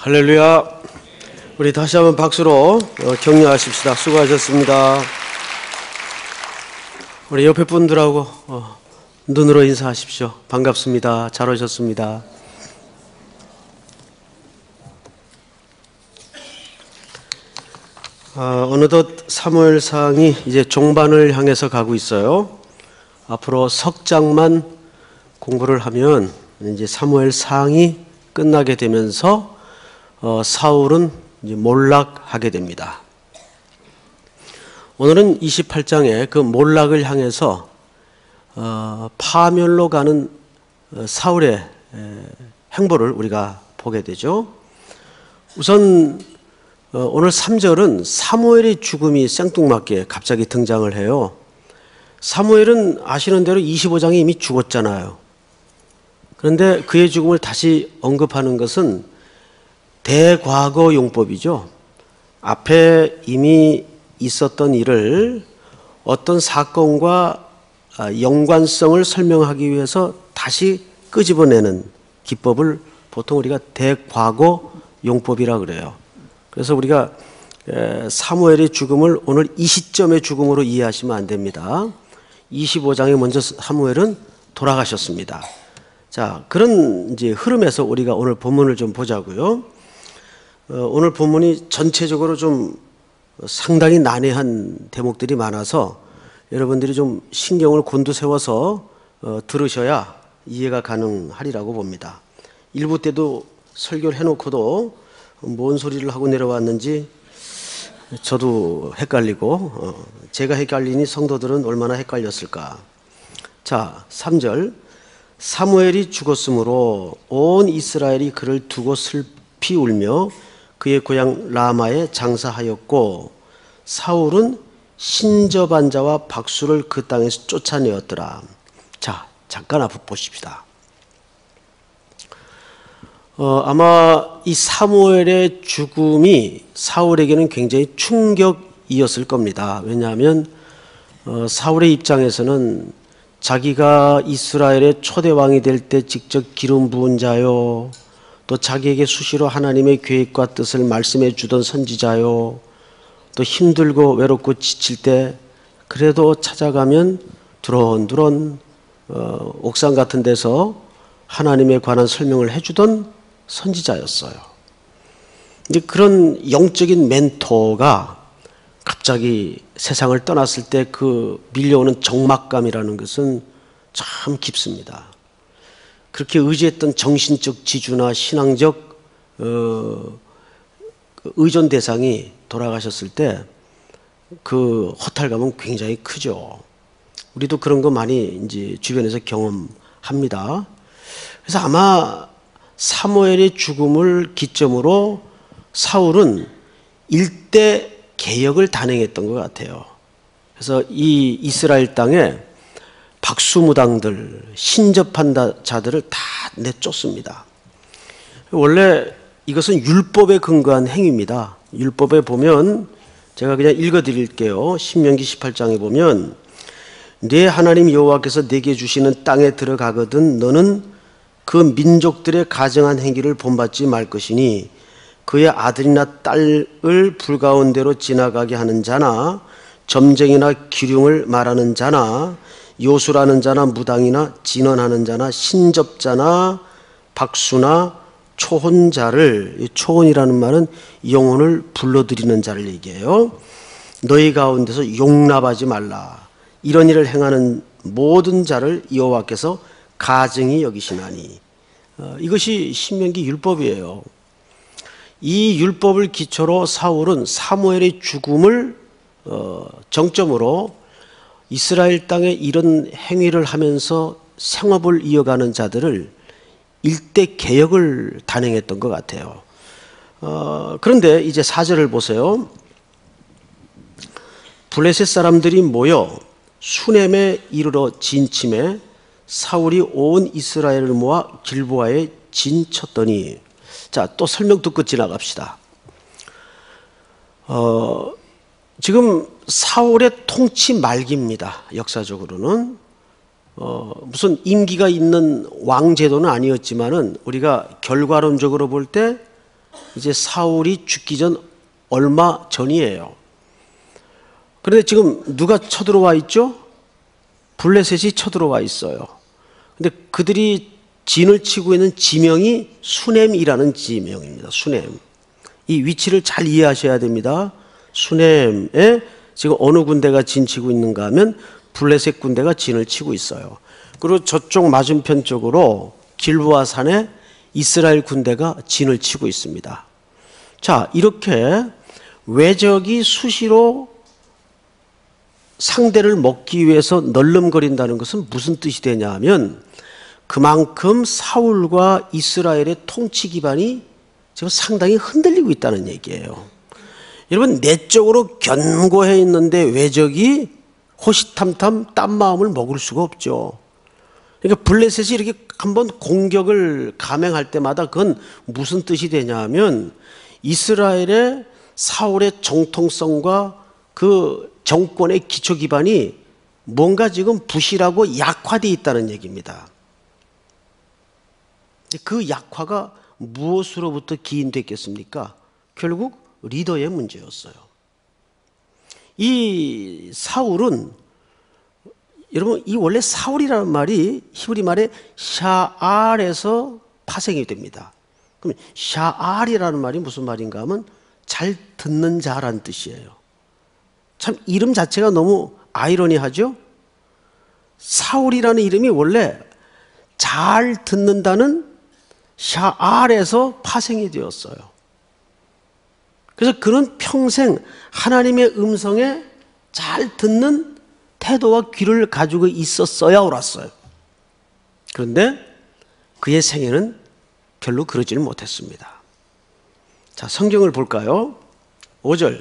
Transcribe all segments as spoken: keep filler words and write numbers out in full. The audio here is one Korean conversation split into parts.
할렐루야. 우리 다시 한번 박수로 격려하십시다. 수고하셨습니다. 우리 옆에 분들하고 어, 눈으로 인사하십시오. 반갑습니다. 잘 오셨습니다. 어, 어느덧 사무엘상이 이제 종반을 향해서 가고 있어요. 앞으로 석 장만 공부를 하면 이제 사무엘상이 끝나게 되면서 어, 사울은 이제 몰락하게 됩니다. 오늘은 이십팔 장에 그 몰락을 향해서 어, 파멸로 가는 어, 사울의 에, 행보를 우리가 보게 되죠. 우선 어, 오늘 삼 절은 사무엘의 죽음이 생뚱맞게 갑자기 등장을 해요. 사무엘은 아시는 대로 이십오 장에 이미 죽었잖아요. 그런데 그의 죽음을 다시 언급하는 것은 대과거 용법이죠. 앞에 이미 있었던 일을 어떤 사건과 연관성을 설명하기 위해서 다시 끄집어내는 기법을 보통 우리가 대과거 용법이라 그래요. 그래서 우리가 사무엘의 죽음을 오늘 이 시점의 죽음으로 이해하시면 안 됩니다. 이십오 장에 먼저 사무엘은 돌아가셨습니다. 자, 그런 이제 흐름에서 우리가 오늘 본문을 좀 보자고요. 어, 오늘 본문이 전체적으로 좀 상당히 난해한 대목들이 많아서 여러분들이 좀 신경을 곤두세워서 어, 들으셔야 이해가 가능하리라고 봅니다. 일부 때도 설교를 해놓고도 뭔 소리를 하고 내려왔는지 저도 헷갈리고 어, 제가 헷갈리니 성도들은 얼마나 헷갈렸을까. 자, 삼 절 사무엘이 죽었으므로 온 이스라엘이 그를 두고 슬피 울며 그의 고향 라마에 장사하였고 사울은 신접한 자와 박수를 그 땅에서 쫓아내었더라. 자, 잠깐 앞에 보십시다. 어, 아마 이 사무엘의 죽음이 사울에게는 굉장히 충격이었을 겁니다. 왜냐하면 어, 사울의 입장에서는 자기가 이스라엘의 초대왕이 될 때 직접 기름 부은 자요, 또 자기에게 수시로 하나님의 계획과 뜻을 말씀해 주던 선지자요, 또 힘들고 외롭고 지칠 때 그래도 찾아가면 두런두런 어, 옥상 같은 데서 하나님에 관한 설명을 해주던 선지자였어요. 근데 그런 영적인 멘토가 갑자기 세상을 떠났을 때 그 밀려오는 적막감이라는 것은 참 깊습니다. 그렇게 의지했던 정신적 지주나 신앙적 어, 의존 대상이 돌아가셨을 때 그 허탈감은 굉장히 크죠. 우리도 그런 거 많이 이제 주변에서 경험합니다. 그래서 아마 사무엘의 죽음을 기점으로 사울은 일대 개혁을 단행했던 것 같아요. 그래서 이 이스라엘 땅에 박수무당들, 신접한 자들을 다 내쫓습니다. 원래 이것은 율법에 근거한 행위입니다. 율법에 보면 제가 그냥 읽어드릴게요. 신명기 십팔 장에 보면 네 하나님 여호와께서 내게 주시는 땅에 들어가거든 너는 그 민족들의 가증한 행위를 본받지 말 것이니 그의 아들이나 딸을 불가운데로 지나가게 하는 자나 점쟁이나 기륭을 말하는 자나 요술하는 자나 무당이나 진언하는 자나 신접자나 박수나 초혼자를, 초혼이라는 말은 영혼을 불러들이는 자를 얘기해요. 너희 가운데서 용납하지 말라. 이런 일을 행하는 모든 자를 여호와께서 가증히 여기시나니. 어, 이것이 신명기 율법이에요. 이 율법을 기초로 사울은 사무엘의 죽음을 어, 정점으로 이스라엘 땅에 이런 행위를 하면서 생업을 이어가는 자들을 일대 개혁을 단행했던 것 같아요. 어, 그런데 이제 사 절을 보세요. 블레셋 사람들이 모여 수넴에 이르러 진침해 사울이 온 이스라엘을 모아 길보아에 진쳤더니, 자, 또 설명 듣고 지나갑시다. 어, 지금 사울의 통치 말기입니다. 역사적으로는 어, 무슨 임기가 있는 왕제도는 아니었지만은 우리가 결과론적으로 볼 때 이제 사울이 죽기 전 얼마 전이에요. 그런데 지금 누가 쳐들어와 있죠? 블레셋이 쳐들어와 있어요. 근데 그들이 진을 치고 있는 지명이 수넴이라는 지명입니다. 수넴. 이 위치를 잘 이해하셔야 됩니다. 수넴에 지금 어느 군대가 진 치고 있는가 하면 블레셋 군대가 진을 치고 있어요. 그리고 저쪽 맞은편 쪽으로 길보아 산에 이스라엘 군대가 진을 치고 있습니다. 자, 이렇게 외적이 수시로 상대를 먹기 위해서 널름거린다는 것은 무슨 뜻이 되냐 하면 그만큼 사울과 이스라엘의 통치 기반이 지금 상당히 흔들리고 있다는 얘기예요. 여러분, 내적으로 견고해 있는데 외적이 호시탐탐 딴 마음을 먹을 수가 없죠. 그러니까 블레셋이 이렇게 한번 공격을 감행할 때마다 그건 무슨 뜻이 되냐 하면 이스라엘의 사울의 정통성과 그 정권의 기초 기반이 뭔가 지금 부실하고 약화되어 있다는 얘기입니다. 그 약화가 무엇으로부터 기인됐겠습니까? 결국 리더의 문제였어요. 이 사울은, 여러분, 이 원래 사울이라는 말이 히브리 말에 샤알에서 파생이 됩니다. 그럼 샤알이라는 말이 무슨 말인가 하면 잘 듣는 자라는 뜻이에요. 참 이름 자체가 너무 아이러니하죠? 사울이라는 이름이 원래 잘 듣는다는 샤알에서 파생이 되었어요. 그래서 그는 평생 하나님의 음성에 잘 듣는 태도와 귀를 가지고 있었어야 옳았어요. 그런데 그의 생애는 별로 그러지는 못했습니다. 자, 성경을 볼까요? 오 절.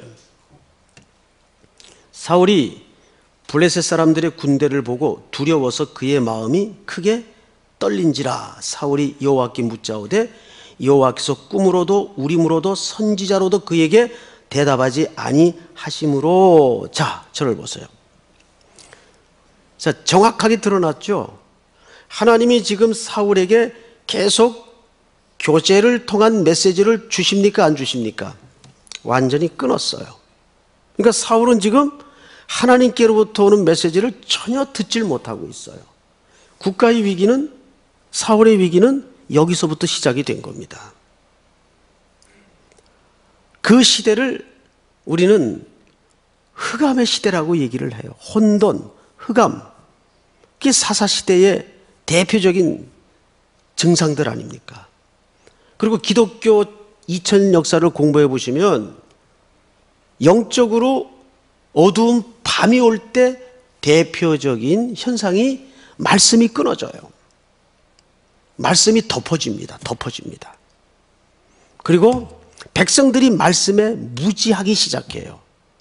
사울이 블레셋 사람들의 군대를 보고 두려워서 그의 마음이 크게 떨린지라. 사울이 여호와께 묻자오되 여호와께서 꿈으로도 우림으로도 선지자로도 그에게 대답하지 아니하심으로. 자, 저를 보세요. 자, 정확하게 드러났죠. 하나님이 지금 사울에게 계속 교제를 통한 메시지를 주십니까, 안 주십니까? 완전히 끊었어요. 그러니까 사울은 지금 하나님께로부터 오는 메시지를 전혀 듣질 못하고 있어요. 국가의 위기는, 사울의 위기는 여기서부터 시작이 된 겁니다. 그 시대를 우리는 흑암의 시대라고 얘기를 해요. 혼돈, 흑암. 그게 사사시대의 대표적인 증상들 아닙니까? 그리고 기독교 이천 년 역사를 공부해 보시면 영적으로 어두운 밤이 올 때 대표적인 현상이 말씀이 끊어져요. 말씀이 덮어집니다. 덮어집니다. 그리고 백성들이 말씀에 무지하기 시작해요.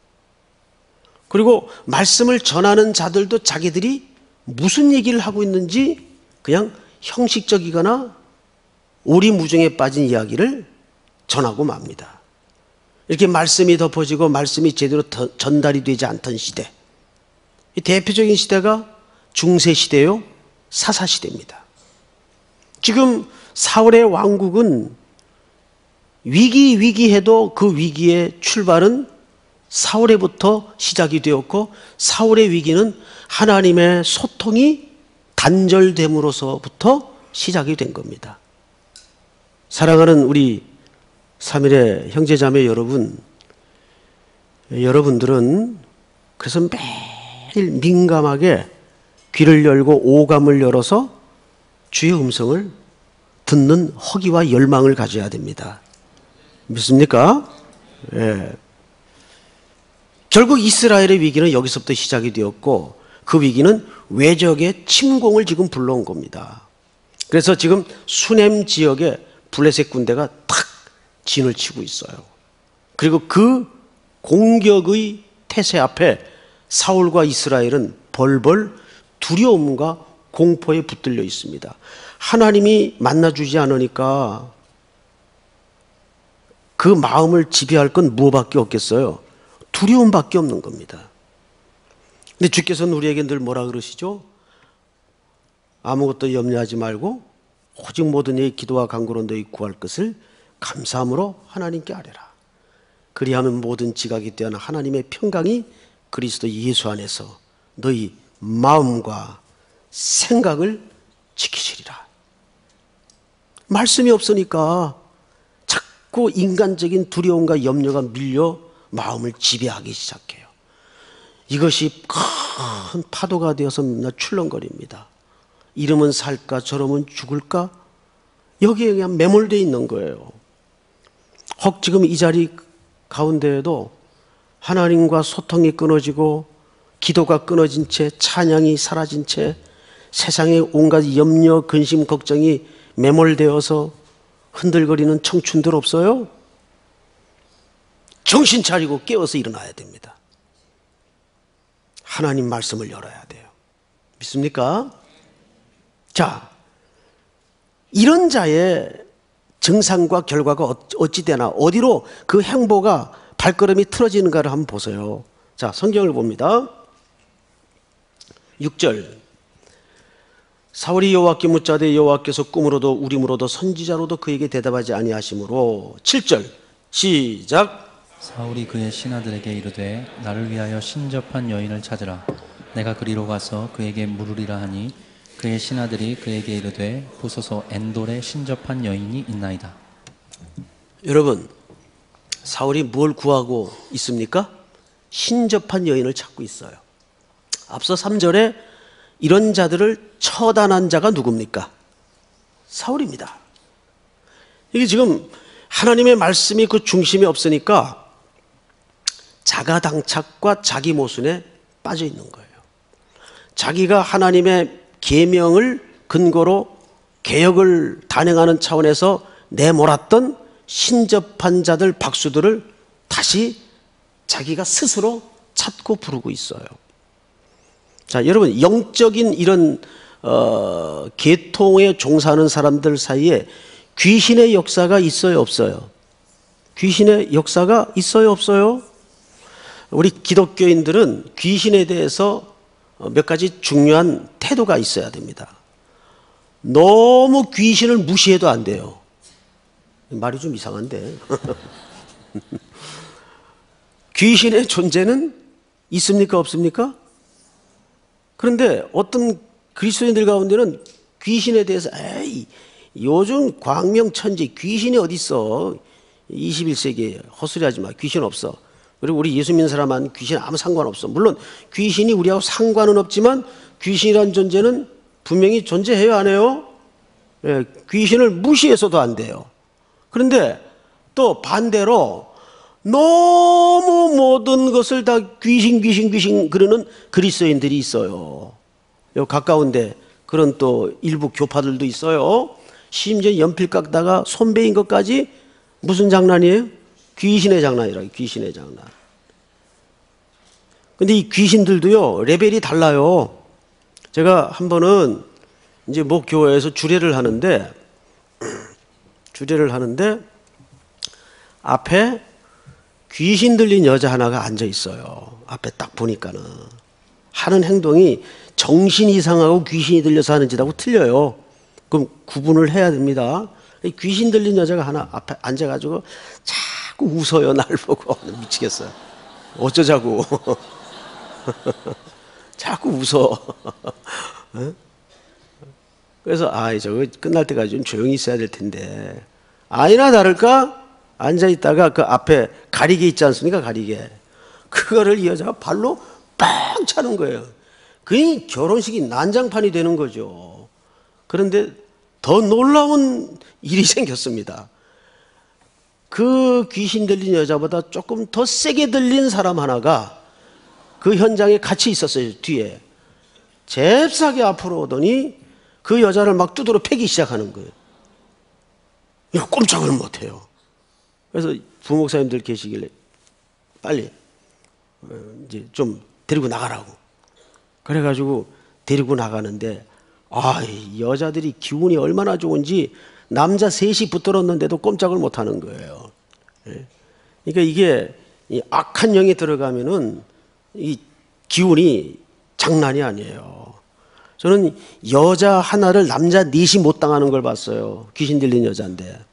그리고 말씀을 전하는 자들도 자기들이 무슨 얘기를 하고 있는지 그냥 형식적이거나 오리무중에 빠진 이야기를 전하고 맙니다. 이렇게 말씀이 덮어지고 말씀이 제대로 전달이 되지 않던 시대, 이 대표적인 시대가 중세시대요, 사사시대입니다. 지금 사울의 왕국은 위기 위기해도 그 위기의 출발은 사울에부터 시작이 되었고, 사울의 위기는 하나님의 소통이 단절됨으로서부터 시작이 된 겁니다. 사랑하는 우리 삼일의 형제자매 여러분, 여러분들은 그래서 매일 민감하게 귀를 열고 오감을 열어서 주의 음성을 듣는 허기와 열망을 가져야 됩니다. 믿습니까? 예. 결국 이스라엘의 위기는 여기서부터 시작이 되었고, 그 위기는 외적의 침공을 지금 불러온 겁니다. 그래서 지금 수넴 지역에 블레셋 군대가 탁 진을 치고 있어요. 그리고 그 공격의 태세 앞에 사울과 이스라엘은 벌벌 두려움과 공포에 붙들려 있습니다. 하나님이 만나주지 않으니까 그 마음을 지배할 건 무엇밖에 없겠어요? 두려움밖에 없는 겁니다. 근데 주께서는 우리에게 늘 뭐라 그러시죠? 아무것도 염려하지 말고 오직 모든 이의 기도와 간구로 너희 구할 것을 감사함으로 하나님께 아뢰라. 그리하면 모든 지각이 되어나 하나님의 평강이 그리스도 예수 안에서 너희 마음과 생각을 지키시리라. 말씀이 없으니까 자꾸 인간적인 두려움과 염려가 밀려 마음을 지배하기 시작해요. 이것이 큰 파도가 되어서 맨날 출렁거립니다. 이러면 살까 저러면 죽을까 여기에 그냥 매몰되어 있는 거예요. 혹 지금 이 자리 가운데에도 하나님과 소통이 끊어지고 기도가 끊어진 채 찬양이 사라진 채 세상의 온갖 염려, 근심, 걱정이 매몰되어서 흔들거리는 청춘들 없어요? 정신 차리고 깨어서 일어나야 됩니다. 하나님 말씀을 열어야 돼요. 믿습니까? 자, 이런 자의 증상과 결과가 어찌 되나, 어디로 그 행보가 발걸음이 틀어지는가를 한번 보세요. 자, 성경을 봅니다. 육 절. 사울이 여호와께 묻자되 여호와께서 꿈으로도 우림으로도 선지자로도 그에게 대답하지 아니하시므로. 칠 절 시작. 사울이 그의 신하들에게 이르되 나를 위하여 신접한 여인을 찾으라. 내가 그리로 가서 그에게 물으리라 하니 그의 신하들이 그에게 이르되 보소서 엔돌에 신접한 여인이 있나이다. 여러분, 사울이 뭘 구하고 있습니까? 신접한 여인을 찾고 있어요. 앞서 삼 절에 이런 자들을 처단한 자가 누굽니까? 사울입니다. 이게 지금 하나님의 말씀이 그 중심에 없으니까 자가당착과 자기 모순에 빠져 있는 거예요. 자기가 하나님의 계명을 근거로 개혁을 단행하는 차원에서 내몰았던 신접한 자들 박수들을 다시 자기가 스스로 찾고 부르고 있어요. 자, 여러분, 영적인 이런 어, 계통에 종사하는 사람들 사이에 귀신의 역사가 있어요, 없어요? 귀신의 역사가 있어요, 없어요? 우리 기독교인들은 귀신에 대해서 몇 가지 중요한 태도가 있어야 됩니다. 너무 귀신을 무시해도 안 돼요. 말이 좀 이상한데. 귀신의 존재는 있습니까, 없습니까? 그런데 어떤 그리스도인들 가운데는 귀신에 대해서 에이, 요즘 광명천지 귀신이 어디 있어? 이십일 세기에 헛소리하지 마. 귀신 없어. 그리고 우리 예수 믿는 사람은 귀신 아무 상관없어. 물론 귀신이 우리하고 상관은 없지만 귀신이라는 존재는 분명히 존재해요, 안 해요? 예, 귀신을 무시해서도 안 돼요. 그런데 또 반대로 너무 모든 것을 다 귀신 귀신 귀신 그러는 그리스도인들이 있어요. 요 가까운데 그런 또 일부 교파들도 있어요. 심지어 연필 깎다가 손 베인 것까지 무슨 장난이에요? 귀신의 장난이라고. 귀신의 장난. 근데 이 귀신들도요 레벨이 달라요. 제가 한 번은 이제 모 교회에서 주례를 하는데 주례를 하는데 앞에 귀신 들린 여자 하나가 앉아 있어요. 앞에 딱 보니까는 하는 행동이 정신 이상하고 귀신이 들려서 하는 짓하고 틀려요. 그럼 구분을 해야 됩니다. 귀신 들린 여자가 하나 앞에 앉아가지고 자꾸 웃어요. 날 보고. 미치겠어요. 어쩌자고. 자꾸 웃어. 그래서 아, 저거 끝날 때까지 좀 조용히 있어야 될 텐데 아니나 다를까 앉아있다가 그 앞에 가리개 있지 않습니까? 가리개. 그거를 이 여자가 발로 빵 차는 거예요. 그게 결혼식이 난장판이 되는 거죠. 그런데 더 놀라운 일이 생겼습니다. 그 귀신 들린 여자보다 조금 더 세게 들린 사람 하나가 그 현장에 같이 있었어요. 뒤에. 잽싸게 앞으로 오더니 그 여자를 막 두드러 패기 시작하는 거예요. 야, 꼼짝을 못해요. 그래서 부목사님들 계시길래 빨리 이제 좀 데리고 나가라고. 그래가지고 데리고 나가는데 아, 이 여자들이 기운이 얼마나 좋은지 남자 셋이 붙들었는데도 꼼짝을 못하는 거예요. 그러니까 이게 악한 영이 들어가면은 이 기운이 장난이 아니에요. 저는 여자 하나를 남자 넷이 못 당하는 걸 봤어요. 귀신 들린 여자인데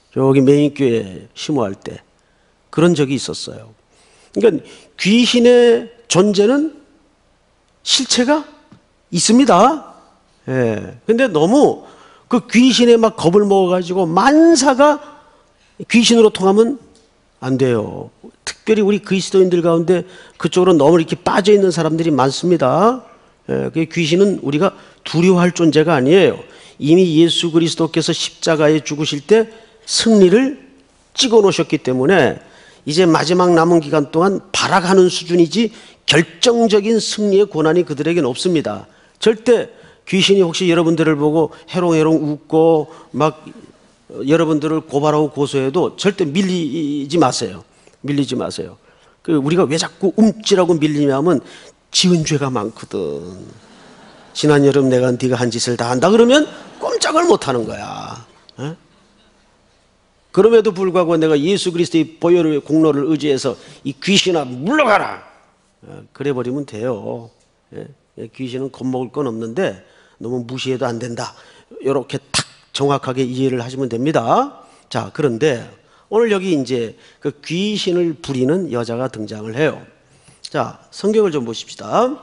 저기 메인교회 심호할 때 그런 적이 있었어요. 그러니까 귀신의 존재는 실체가 있습니다. 예. 근데 너무 그 귀신에 막 겁을 먹어가지고 만사가 귀신으로 통하면 안 돼요. 특별히 우리 그리스도인들 가운데 그쪽으로 너무 이렇게 빠져 있는 사람들이 많습니다. 예. 그 귀신은 우리가 두려워할 존재가 아니에요. 이미 예수 그리스도께서 십자가에 죽으실 때 승리를 찍어 놓으셨기 때문에 이제 마지막 남은 기간 동안 발악하는 수준이지 결정적인 승리의 고난이 그들에게는 없습니다. 절대 귀신이 혹시 여러분들을 보고 해롱해롱 웃고 막 여러분들을 고발하고 고소해도 절대 밀리지 마세요. 밀리지 마세요. 그 우리가 왜 자꾸 움찔하고 밀리냐면 지은 죄가 많거든. 지난 여름 내가 네가 한 짓을 다 한다 그러면 꼼짝을 못하는 거야. 에? 그럼에도 불구하고 내가 예수 그리스도의 보혈의 공로를 의지해서 이 귀신아 물러가라. 그래 버리면 돼요. 귀신은 겁먹을 건 없는데 너무 무시해도 안 된다. 이렇게 탁 정확하게 이해를 하시면 됩니다. 자, 그런데 오늘 여기 이제 그 귀신을 부리는 여자가 등장을 해요. 자, 성경을 좀 보십시다.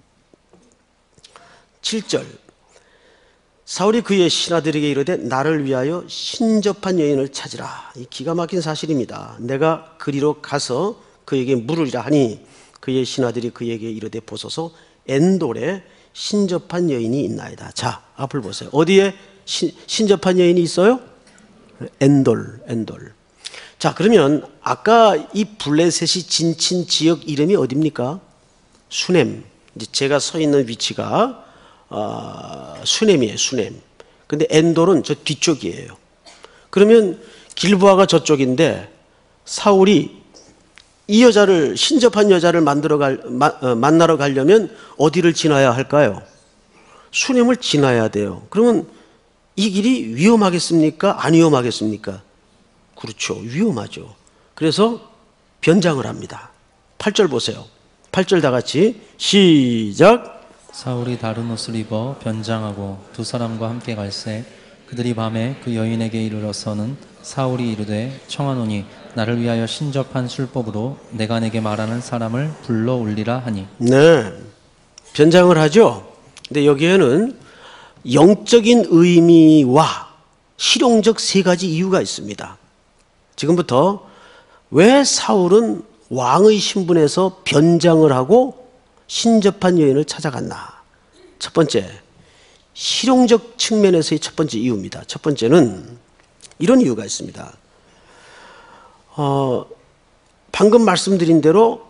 칠 절. 사울이 그의 신하들에게 이르되 나를 위하여 신접한 여인을 찾으라. 이 기가 막힌 사실입니다. 내가 그리로 가서 그에게 물으리라 하니 그의 신하들이 그에게 이르되 보소서 엔돌에 신접한 여인이 있나이다. 자, 앞을 보세요. 어디에 신, 신접한 여인이 있어요? 엔돌, 엔돌. 자, 그러면 아까 이 블레셋이 진친 지역 이름이 어디입니까? 수넴. 이제 제가 서 있는 위치가 어, 수넴이에요, 수넴. 근데 엔돌은 저 뒤쪽이에요. 그러면 길보아가 저쪽인데 사울이 이 여자를, 신접한 여자를 만들어 갈, 마, 어, 만나러 가려면 어디를 지나야 할까요? 수넴을 지나야 돼요. 그러면 이 길이 위험하겠습니까? 안 위험하겠습니까? 그렇죠. 위험하죠. 그래서 변장을 합니다. 팔 절 보세요. 팔 절 다 같이 시작. 사울이 다른 옷을 입어 변장하고 두 사람과 함께 갈새 그들이 밤에 그 여인에게 이르러서는 사울이 이르되 청하노니 나를 위하여 신접한 술법으로 내가 내게 말하는 사람을 불러 올리라 하니. 네, 변장을 하죠. 근데 여기에는 영적인 의미와 실용적 세 가지 이유가 있습니다. 지금부터 왜 사울은 왕의 신분에서 변장을 하고 신접한 여인을 찾아갔나? 첫 번째, 실용적 측면에서의 첫 번째 이유입니다. 첫 번째는 이런 이유가 있습니다. 어, 방금 말씀드린 대로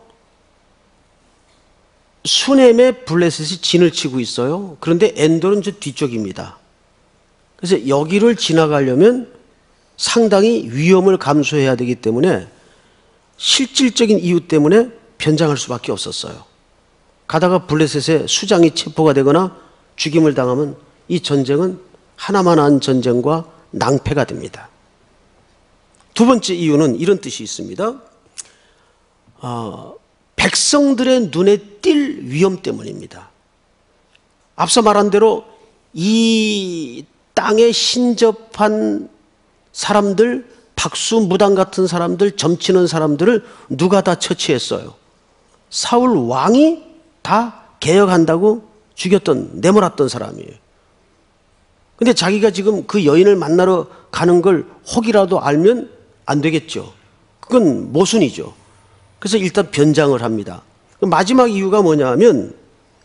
수넴에 블레셋이 진을 치고 있어요. 그런데 엔돌은 저 뒤쪽입니다. 그래서 여기를 지나가려면 상당히 위험을 감수해야 되기 때문에 실질적인 이유 때문에 변장할 수밖에 없었어요. 가다가 블레셋의 수장이 체포가 되거나 죽임을 당하면 이 전쟁은 하나만한 전쟁과 낭패가 됩니다. 두 번째 이유는 이런 뜻이 있습니다. 어, 백성들의 눈에 띌 위험 때문입니다. 앞서 말한 대로 이 땅에 신접한 사람들, 박수무당 같은 사람들, 점치는 사람들을 누가 다 처치했어요? 사울 왕이 다 개혁한다고 죽였던, 내몰았던 사람이에요. 근데 자기가 지금 그 여인을 만나러 가는 걸 혹이라도 알면 안 되겠죠. 그건 모순이죠. 그래서 일단 변장을 합니다. 마지막 이유가 뭐냐면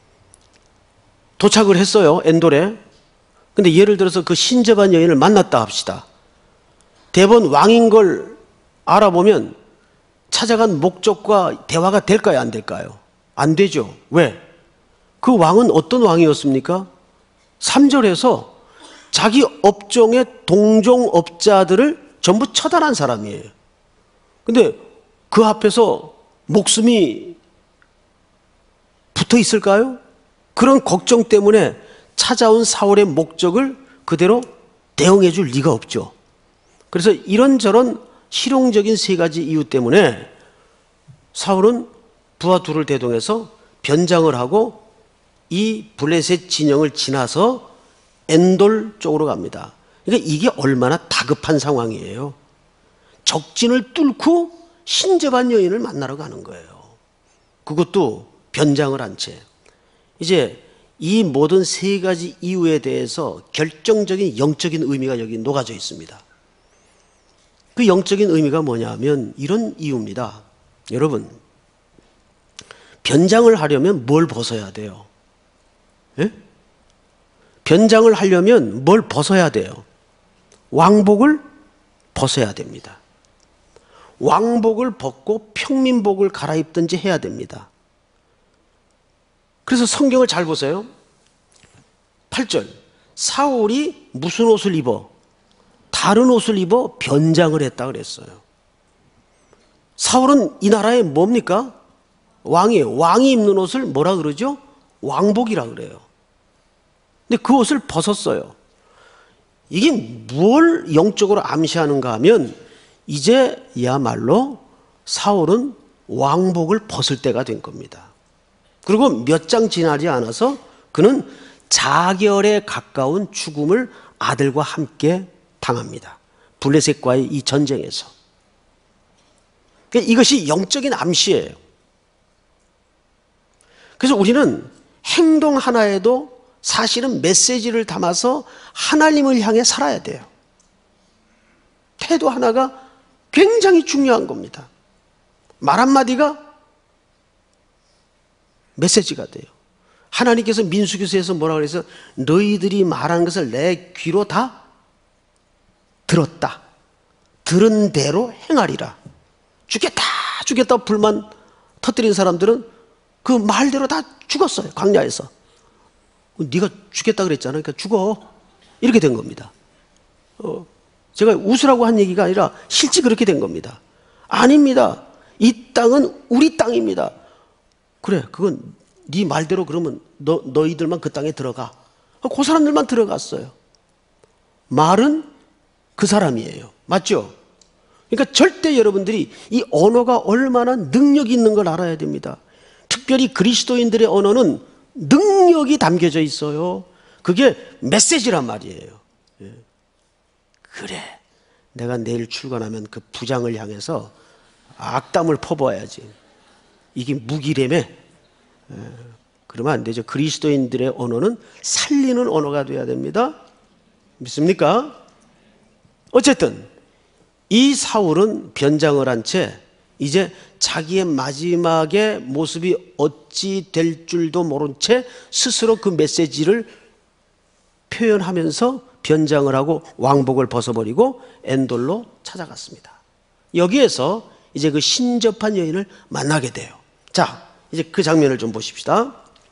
도착을 했어요, 엔돌에. 근데 예를 들어서 그 신접한 여인을 만났다 합시다. 대번 왕인 걸 알아보면 찾아간 목적과 대화가 될까요, 안 될까요? 안 되죠. 왜? 그 왕은 어떤 왕이었습니까? 삼 절에서 자기 업종의 동종업자들을 전부 처단한 사람이에요. 근데 그 앞에서 목숨이 붙어 있을까요? 그런 걱정 때문에 찾아온 사울의 목적을 그대로 대응해 줄 리가 없죠. 그래서 이런저런 실용적인 세 가지 이유 때문에 사울은 부하 둘을 대동해서 변장을 하고 이 블레셋 진영을 지나서 엔돌 쪽으로 갑니다. 그러니까 이게 얼마나 다급한 상황이에요. 적진을 뚫고 신접한 여인을 만나러 가는 거예요. 그것도 변장을 한 채. 이제 이 모든 세 가지 이유에 대해서 결정적인 영적인 의미가 여기 녹아져 있습니다. 그 영적인 의미가 뭐냐면 이런 이유입니다. 여러분, 변장을 하려면 뭘 벗어야 돼요? 예? 변장을 하려면 뭘 벗어야 돼요? 왕복을 벗어야 됩니다. 왕복을 벗고 평민복을 갈아입든지 해야 됩니다. 그래서 성경을 잘 보세요. 팔 절, 사울이 무슨 옷을 입어? 다른 옷을 입어 변장을 했다 그랬어요. 사울은 이 나라의 뭡니까? 왕이에요. 왕이 입는 옷을 뭐라 그러죠? 왕복이라 그래요. 근데 그 옷을 벗었어요. 이게 뭘 영적으로 암시하는가 하면 이제야말로 사울은 왕복을 벗을 때가 된 겁니다. 그리고 몇 장 지나지 않아서 그는 자결에 가까운 죽음을 아들과 함께 당합니다. 블레셋과의 이 전쟁에서. 이것이 영적인 암시예요. 그래서 우리는 행동 하나에도 사실은 메시지를 담아서 하나님을 향해 살아야 돼요. 태도 하나가 굉장히 중요한 겁니다. 말 한마디가 메시지가 돼요. 하나님께서 민수기서에서 뭐라 그래서 너희들이 말한 것을 내 귀로 다 들었다. 들은 대로 행하리라. 죽겠다 죽겠다 불만 터뜨린 사람들은 그 말대로 다 죽었어요. 광야에서. 네가 죽겠다 그랬잖아. 그러니까 죽어. 이렇게 된 겁니다. 어, 제가 웃으라고 한 얘기가 아니라 실제 그렇게 된 겁니다. 아닙니다. 이 땅은 우리 땅입니다. 그래, 그건 네 말대로 그러면 너, 너희들만 그 땅에 들어가. 그 사람들만 들어갔어요. 말은 그 사람이에요. 맞죠? 그러니까 절대 여러분들이 이 언어가 얼마나 능력이 있는 걸 알아야 됩니다. 특별히 그리스도인들의 언어는 능력이 담겨져 있어요. 그게 메시지란 말이에요. 예. 그래, 내가 내일 출근하면 그 부장을 향해서 악담을 퍼부어야지. 이게 무기라며. 예. 그러면 안 되죠. 그리스도인들의 언어는 살리는 언어가 돼야 됩니다. 믿습니까? 어쨌든 이 사울은 변장을 한 채 이제 자기의 마지막의 모습이 어찌 될 줄도 모른 채 스스로 그 메시지를 표현하면서 변장을 하고 왕복을 벗어버리고 엔돌로 찾아갔습니다. 여기에서 이제 그 신접한 여인을 만나게 돼요. 자, 이제 그 장면을 좀 보십시다.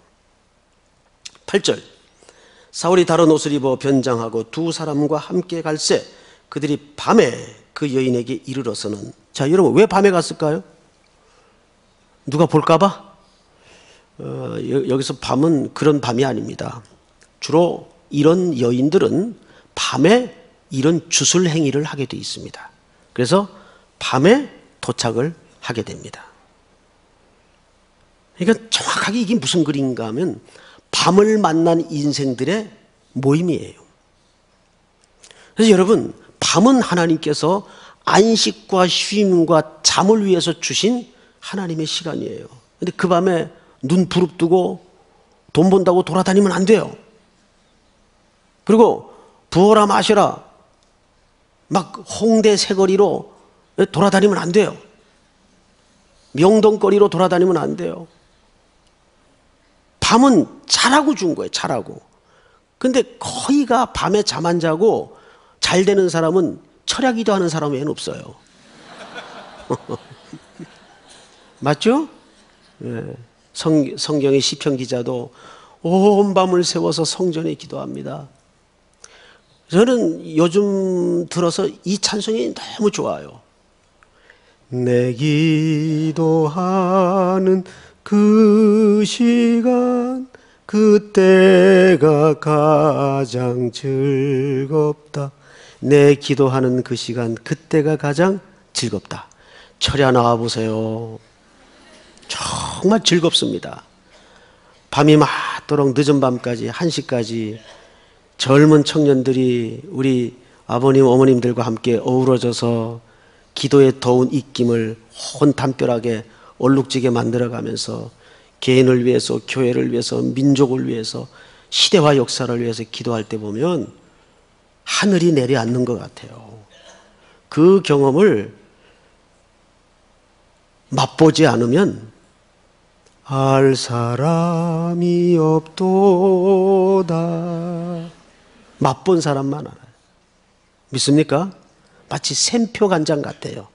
팔 절, 사울이 다른 옷을 입어 변장하고 두 사람과 함께 갈새 그들이 밤에 그 여인에게 이르러서는, 자 여러분 왜 밤에 갔을까요? 누가 볼까봐? 어, 여기서 밤은 그런 밤이 아닙니다. 주로 이런 여인들은 밤에 이런 주술 행위를 하게 돼 있습니다. 그래서 밤에 도착을 하게 됩니다. 그러니까 정확하게 이게 무슨 그림인가 하면 밤을 만난 인생들의 모임이에요. 그래서 여러분, 밤은 하나님께서 안식과 쉼과 잠을 위해서 주신 하나님의 시간이에요. 근데 그 밤에 눈 부릅뜨고 돈 번다고 돌아다니면 안 돼요. 그리고 부어라 마셔라 막 홍대 새거리로 돌아다니면 안 돼요. 명동거리로 돌아다니면 안 돼요. 밤은 자라고 준 거예요. 자라고. 근데 거의가 밤에 잠 안 자고 잘 되는 사람은 철야 기도하는 사람 외에는 없어요. 맞죠? 예. 성, 성경의 시편 기자도 온 밤을 세워서 성전에 기도합니다. 저는 요즘 들어서 이 찬송이 너무 좋아요. 내 기도하는 그 시간 그때가 가장 즐겁다. 내 기도하는 그 시간 그때가 가장 즐겁다. 철야 나와보세요. 정말 즐겁습니다. 밤이 맞도록 늦은 밤까지 한 시까지 젊은 청년들이 우리 아버님 어머님들과 함께 어우러져서 기도의 더운 입김을 혼담벼락에 얼룩지게 만들어가면서 개인을 위해서, 교회를 위해서, 민족을 위해서, 시대와 역사를 위해서 기도할 때 보면 하늘이 내려앉는 것 같아요. 그 경험을 맛보지 않으면 알 사람이 없도다. 맛본 사람만 알아요. 믿습니까? 마치 샘표 간장 같아요.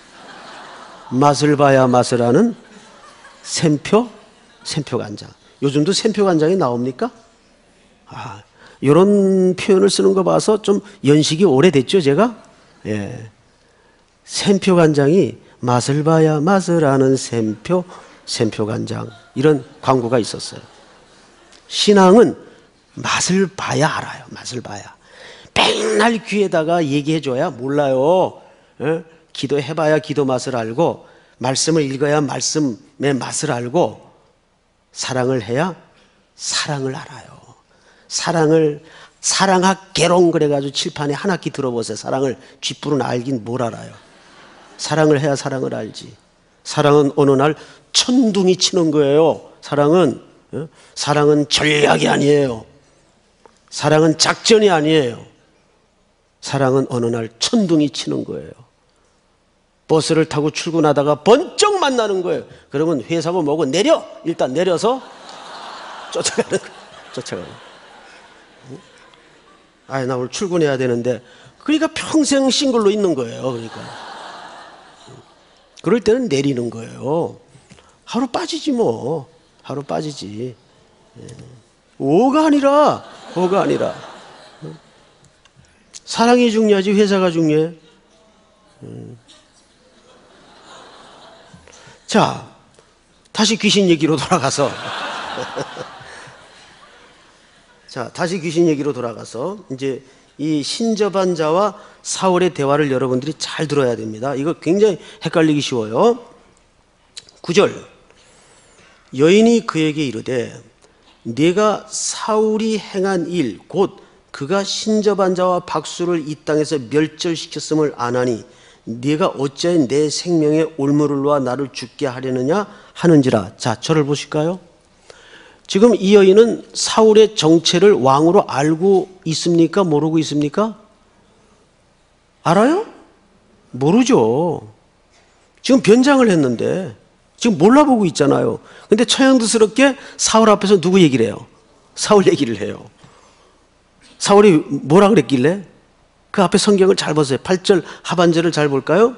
맛을 봐야 맛을 아는 샘표, 샘표 간장. 요즘도 샘표 간장이 나옵니까? 아, 이런 표현을 쓰는 거 봐서 좀 연식이 오래됐죠, 제가? 예. 샘표 간장이 맛을 봐야 맛을 아는 샘표, 샘표 간장. 이런 광고가 있었어요. 신앙은 맛을 봐야 알아요. 맛을 봐야. 맨날 귀에다가 얘기해줘야 몰라요. 예? 기도해봐야 기도 맛을 알고, 말씀을 읽어야 말씀의 맛을 알고, 사랑을 해야 사랑을 알아요. 사랑을, 사랑학 개론 그래가지고 칠판에 한 학기 들어보세요. 사랑을 쥐뿔은 알긴 뭘 알아요. 사랑을 해야 사랑을 알지. 사랑은 어느 날 천둥이 치는 거예요. 사랑은, 예? 사랑은 전략이 아니에요. 사랑은 작전이 아니에요. 사랑은 어느 날 천둥이 치는 거예요. 버스를 타고 출근하다가 번쩍 만나는 거예요. 그러면 회사고 뭐고 내려! 일단 내려서 쫓아가는 거예요. 쫓아가는 거예요. 아이, 나 오늘 출근해야 되는데. 그러니까 평생 싱글로 있는 거예요. 그러니까. 그럴 때는 내리는 거예요. 하루 빠지지 뭐. 하루 빠지지. 오가 아니라, 오가 아니라. 사랑이 중요하지 회사가 중요해. 자, 다시 귀신 얘기로 돌아가서 자, 다시 귀신 얘기로 돌아가서 이제 이 신접한 자와 사울의 대화를 여러분들이 잘 들어야 됩니다. 이거 굉장히 헷갈리기 쉬워요. 구 절. 여인이 그에게 이르되 네가 사울이 행한 일 곧 그가 신접한 자와 박수를 이 땅에서 멸절시켰음을 아나니 네가 어찌하여 내 생명에 올무를 놓아 나를 죽게 하려느냐 하는지라. 자, 저를 보실까요? 지금 이 여인은 사울의 정체를 왕으로 알고 있습니까? 모르고 있습니까? 알아요? 모르죠. 지금 변장을 했는데 지금 몰라보고 있잖아요. 근데 처형드스럽게 사울 앞에서 누구 얘기를 해요? 사울 얘기를 해요. 사울이 뭐라 그랬길래? 그 앞에 성경을 잘 보세요. 팔 절 하반절을 잘 볼까요?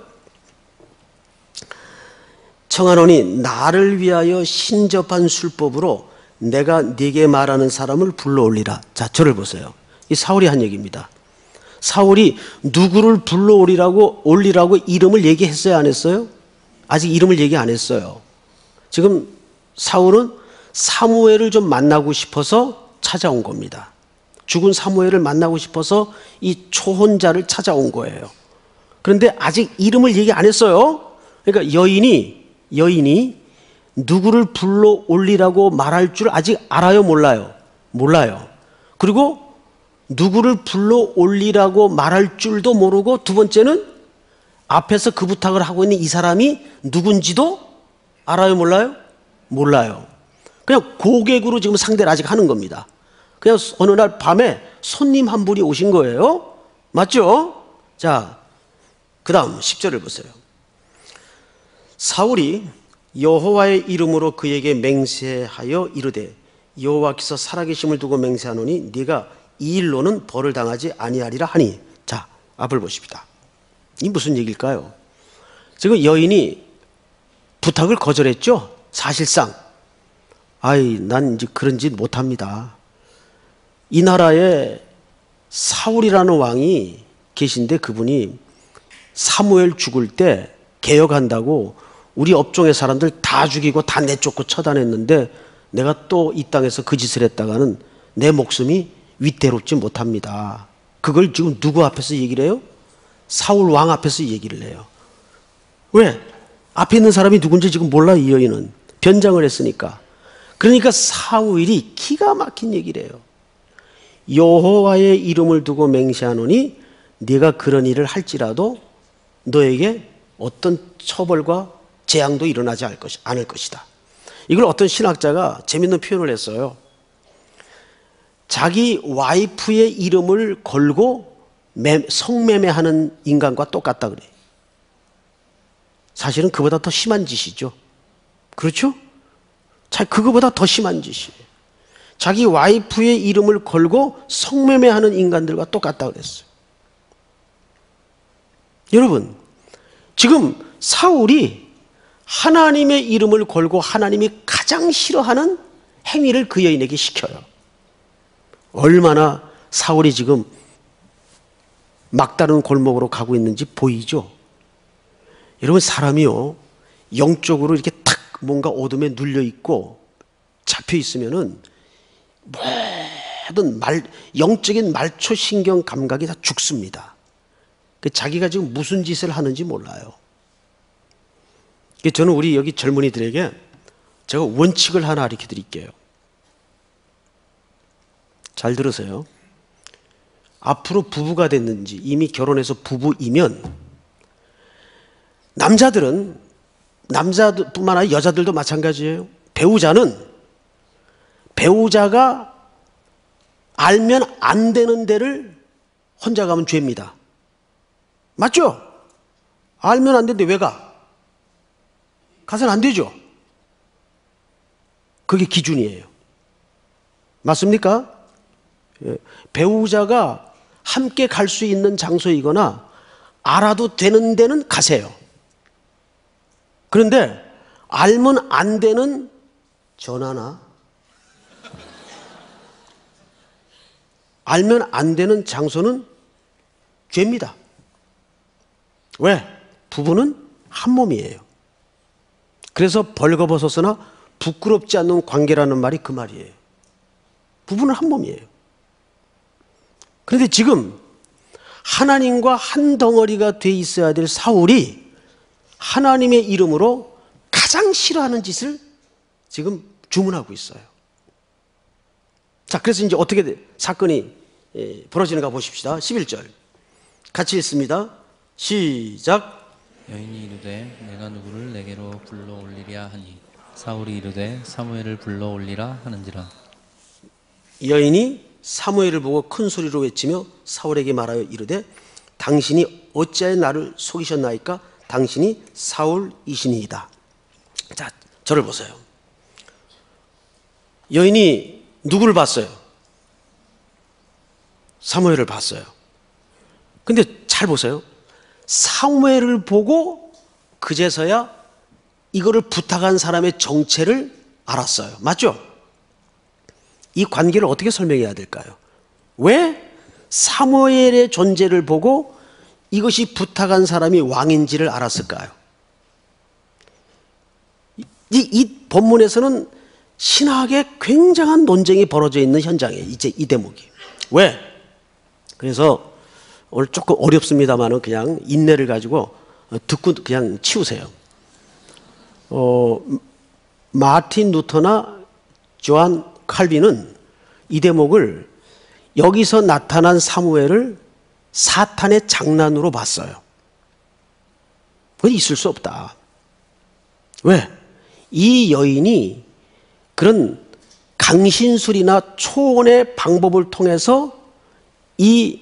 청하노니 나를 위하여 신접한 술법으로 내가 네게 말하는 사람을 불러올리라. 자, 저를 보세요. 이 사울이 한 얘기입니다. 사울이 누구를 불러올리라고 올리라고 이름을 얘기했어요, 안 했어요? 아직 이름을 얘기 안 했어요. 지금 사울은 사무엘을 좀 만나고 싶어서 찾아온 겁니다. 죽은 사무엘을 만나고 싶어서 이 초혼자를 찾아온 거예요. 그런데 아직 이름을 얘기 안 했어요. 그러니까 여인이 여인이 누구를 불러 올리라고 말할 줄 아직 알아요, 몰라요? 몰라요. 그리고 누구를 불러 올리라고 말할 줄도 모르고, 두 번째는 앞에서 그 부탁을 하고 있는 이 사람이 누군지도 알아요, 몰라요? 몰라요. 그냥 고객으로 지금 상대를 아직 하는 겁니다. 그냥 어느 날 밤에 손님 한 분이 오신 거예요. 맞죠? 자, 그 다음 십 절을 보세요. 사울이 여호와의 이름으로 그에게 맹세하여 이르되 여호와께서 살아계심을 두고 맹세하노니 네가 이 일로는 벌을 당하지 아니하리라 하니. 자, 앞을 보십시다. 이 무슨 얘기일까요? 지금 여인이 부탁을 거절했죠. 사실상 아이, 난 이제 그런 짓 못합니다. 이 나라에 사울이라는 왕이 계신데 그분이 사무엘 죽을 때 개혁한다고 우리 업종의 사람들 다 죽이고 다 내쫓고 처단했는데 내가 또 이 땅에서 그 짓을 했다가는 내 목숨이 위태롭지 못합니다. 그걸 지금 누구 앞에서 얘기를 해요? 사울 왕 앞에서 얘기를 해요. 왜? 앞에 있는 사람이 누군지 지금 몰라. 이 여인은 변장을 했으니까. 그러니까 사울이 기가 막힌 얘기를 해요. 여호와의 이름을 두고 맹세하노니 네가 그런 일을 할지라도 너에게 어떤 처벌과 재앙도 일어나지 않을 것이다. 이걸 어떤 신학자가 재밌는 표현을 했어요. 자기 와이프의 이름을 걸고 성매매하는 인간과 똑같다 그래요. 사실은 그보다 더 심한 짓이죠. 그렇죠? 자, 그거보다 더 심한 짓이에요. 자기 와이프의 이름을 걸고 성매매하는 인간들과 똑같다 그랬어요. 여러분, 지금 사울이 하나님의 이름을 걸고 하나님이 가장 싫어하는 행위를 그 여인에게 시켜요. 얼마나 사울이 지금 막다른 골목으로 가고 있는지 보이죠? 여러분, 사람이요, 영적으로 이렇게 탁 뭔가 어둠에 눌려 있고 잡혀 있으면은 모든 말, 영적인 말초신경 감각이 다 죽습니다. 자기가 지금 무슨 짓을 하는지 몰라요. 저는 우리 여기 젊은이들에게 제가 원칙을 하나 가르쳐 드릴게요. 잘 들으세요. 앞으로 부부가 됐는지 이미 결혼해서 부부이면 남자들은, 남자뿐만 아니라 여자들도 마찬가지예요. 배우자는 배우자가 알면 안 되는 데를 혼자 가면 죄입니다. 맞죠? 알면 안 되는데 왜 가? 가서는 안 되죠. 그게 기준이에요. 맞습니까? 예. 배우자가 함께 갈 수 있는 장소이거나 알아도 되는 데는 가세요. 그런데 알면 안 되는 전화나 알면 안 되는 장소는 죄입니다. 왜? 부부는 한 몸이에요. 그래서 벌거벗었으나 부끄럽지 않는 관계라는 말이 그 말이에요. 부부는 한 몸이에요. 그런데 지금 하나님과 한 덩어리가 돼 있어야 될 사울이 하나님의 이름으로 가장 싫어하는 짓을 지금 주문하고 있어요. 자, 그래서 이제 어떻게 사건이 벌어지는가 보십시다. 십일 절 같이 읽습니다. 시작. 여인이 이르되 내가 누구를 내게로 불러올리랴 하니 사울이 이르되 사무엘을 불러올리라 하는지라. 여인이 사무엘을 보고 큰 소리로 외치며 사울에게 말하여 이르되 당신이 어찌하여 나를 속이셨나이까? 당신이 사울이시니이다. 자, 저를 보세요. 여인이 누구를 봤어요? 사무엘을 봤어요. 근데 잘 보세요. 사무엘을 보고 그제서야 이거를 부탁한 사람의 정체를 알았어요. 맞죠? 이 관계를 어떻게 설명해야 될까요? 왜 사무엘의 존재를 보고 이것이 부탁한 사람이 왕인지를 알았을까요? 이, 이 본문에서는 신학에 굉장한 논쟁이 벌어져 있는 현장이에요. 이제 이 대목이. 왜? 그래서 오늘 조금 어렵습니다만은 그냥 인내를 가지고 듣고 그냥 치우세요. 어, 마틴 루터나 조한 칼빈은 이 대목을 여기서 나타난 사무엘을 사탄의 장난으로 봤어요. 그건 있을 수 없다. 왜? 이 여인이 그런 강신술이나 초혼의 방법을 통해서 이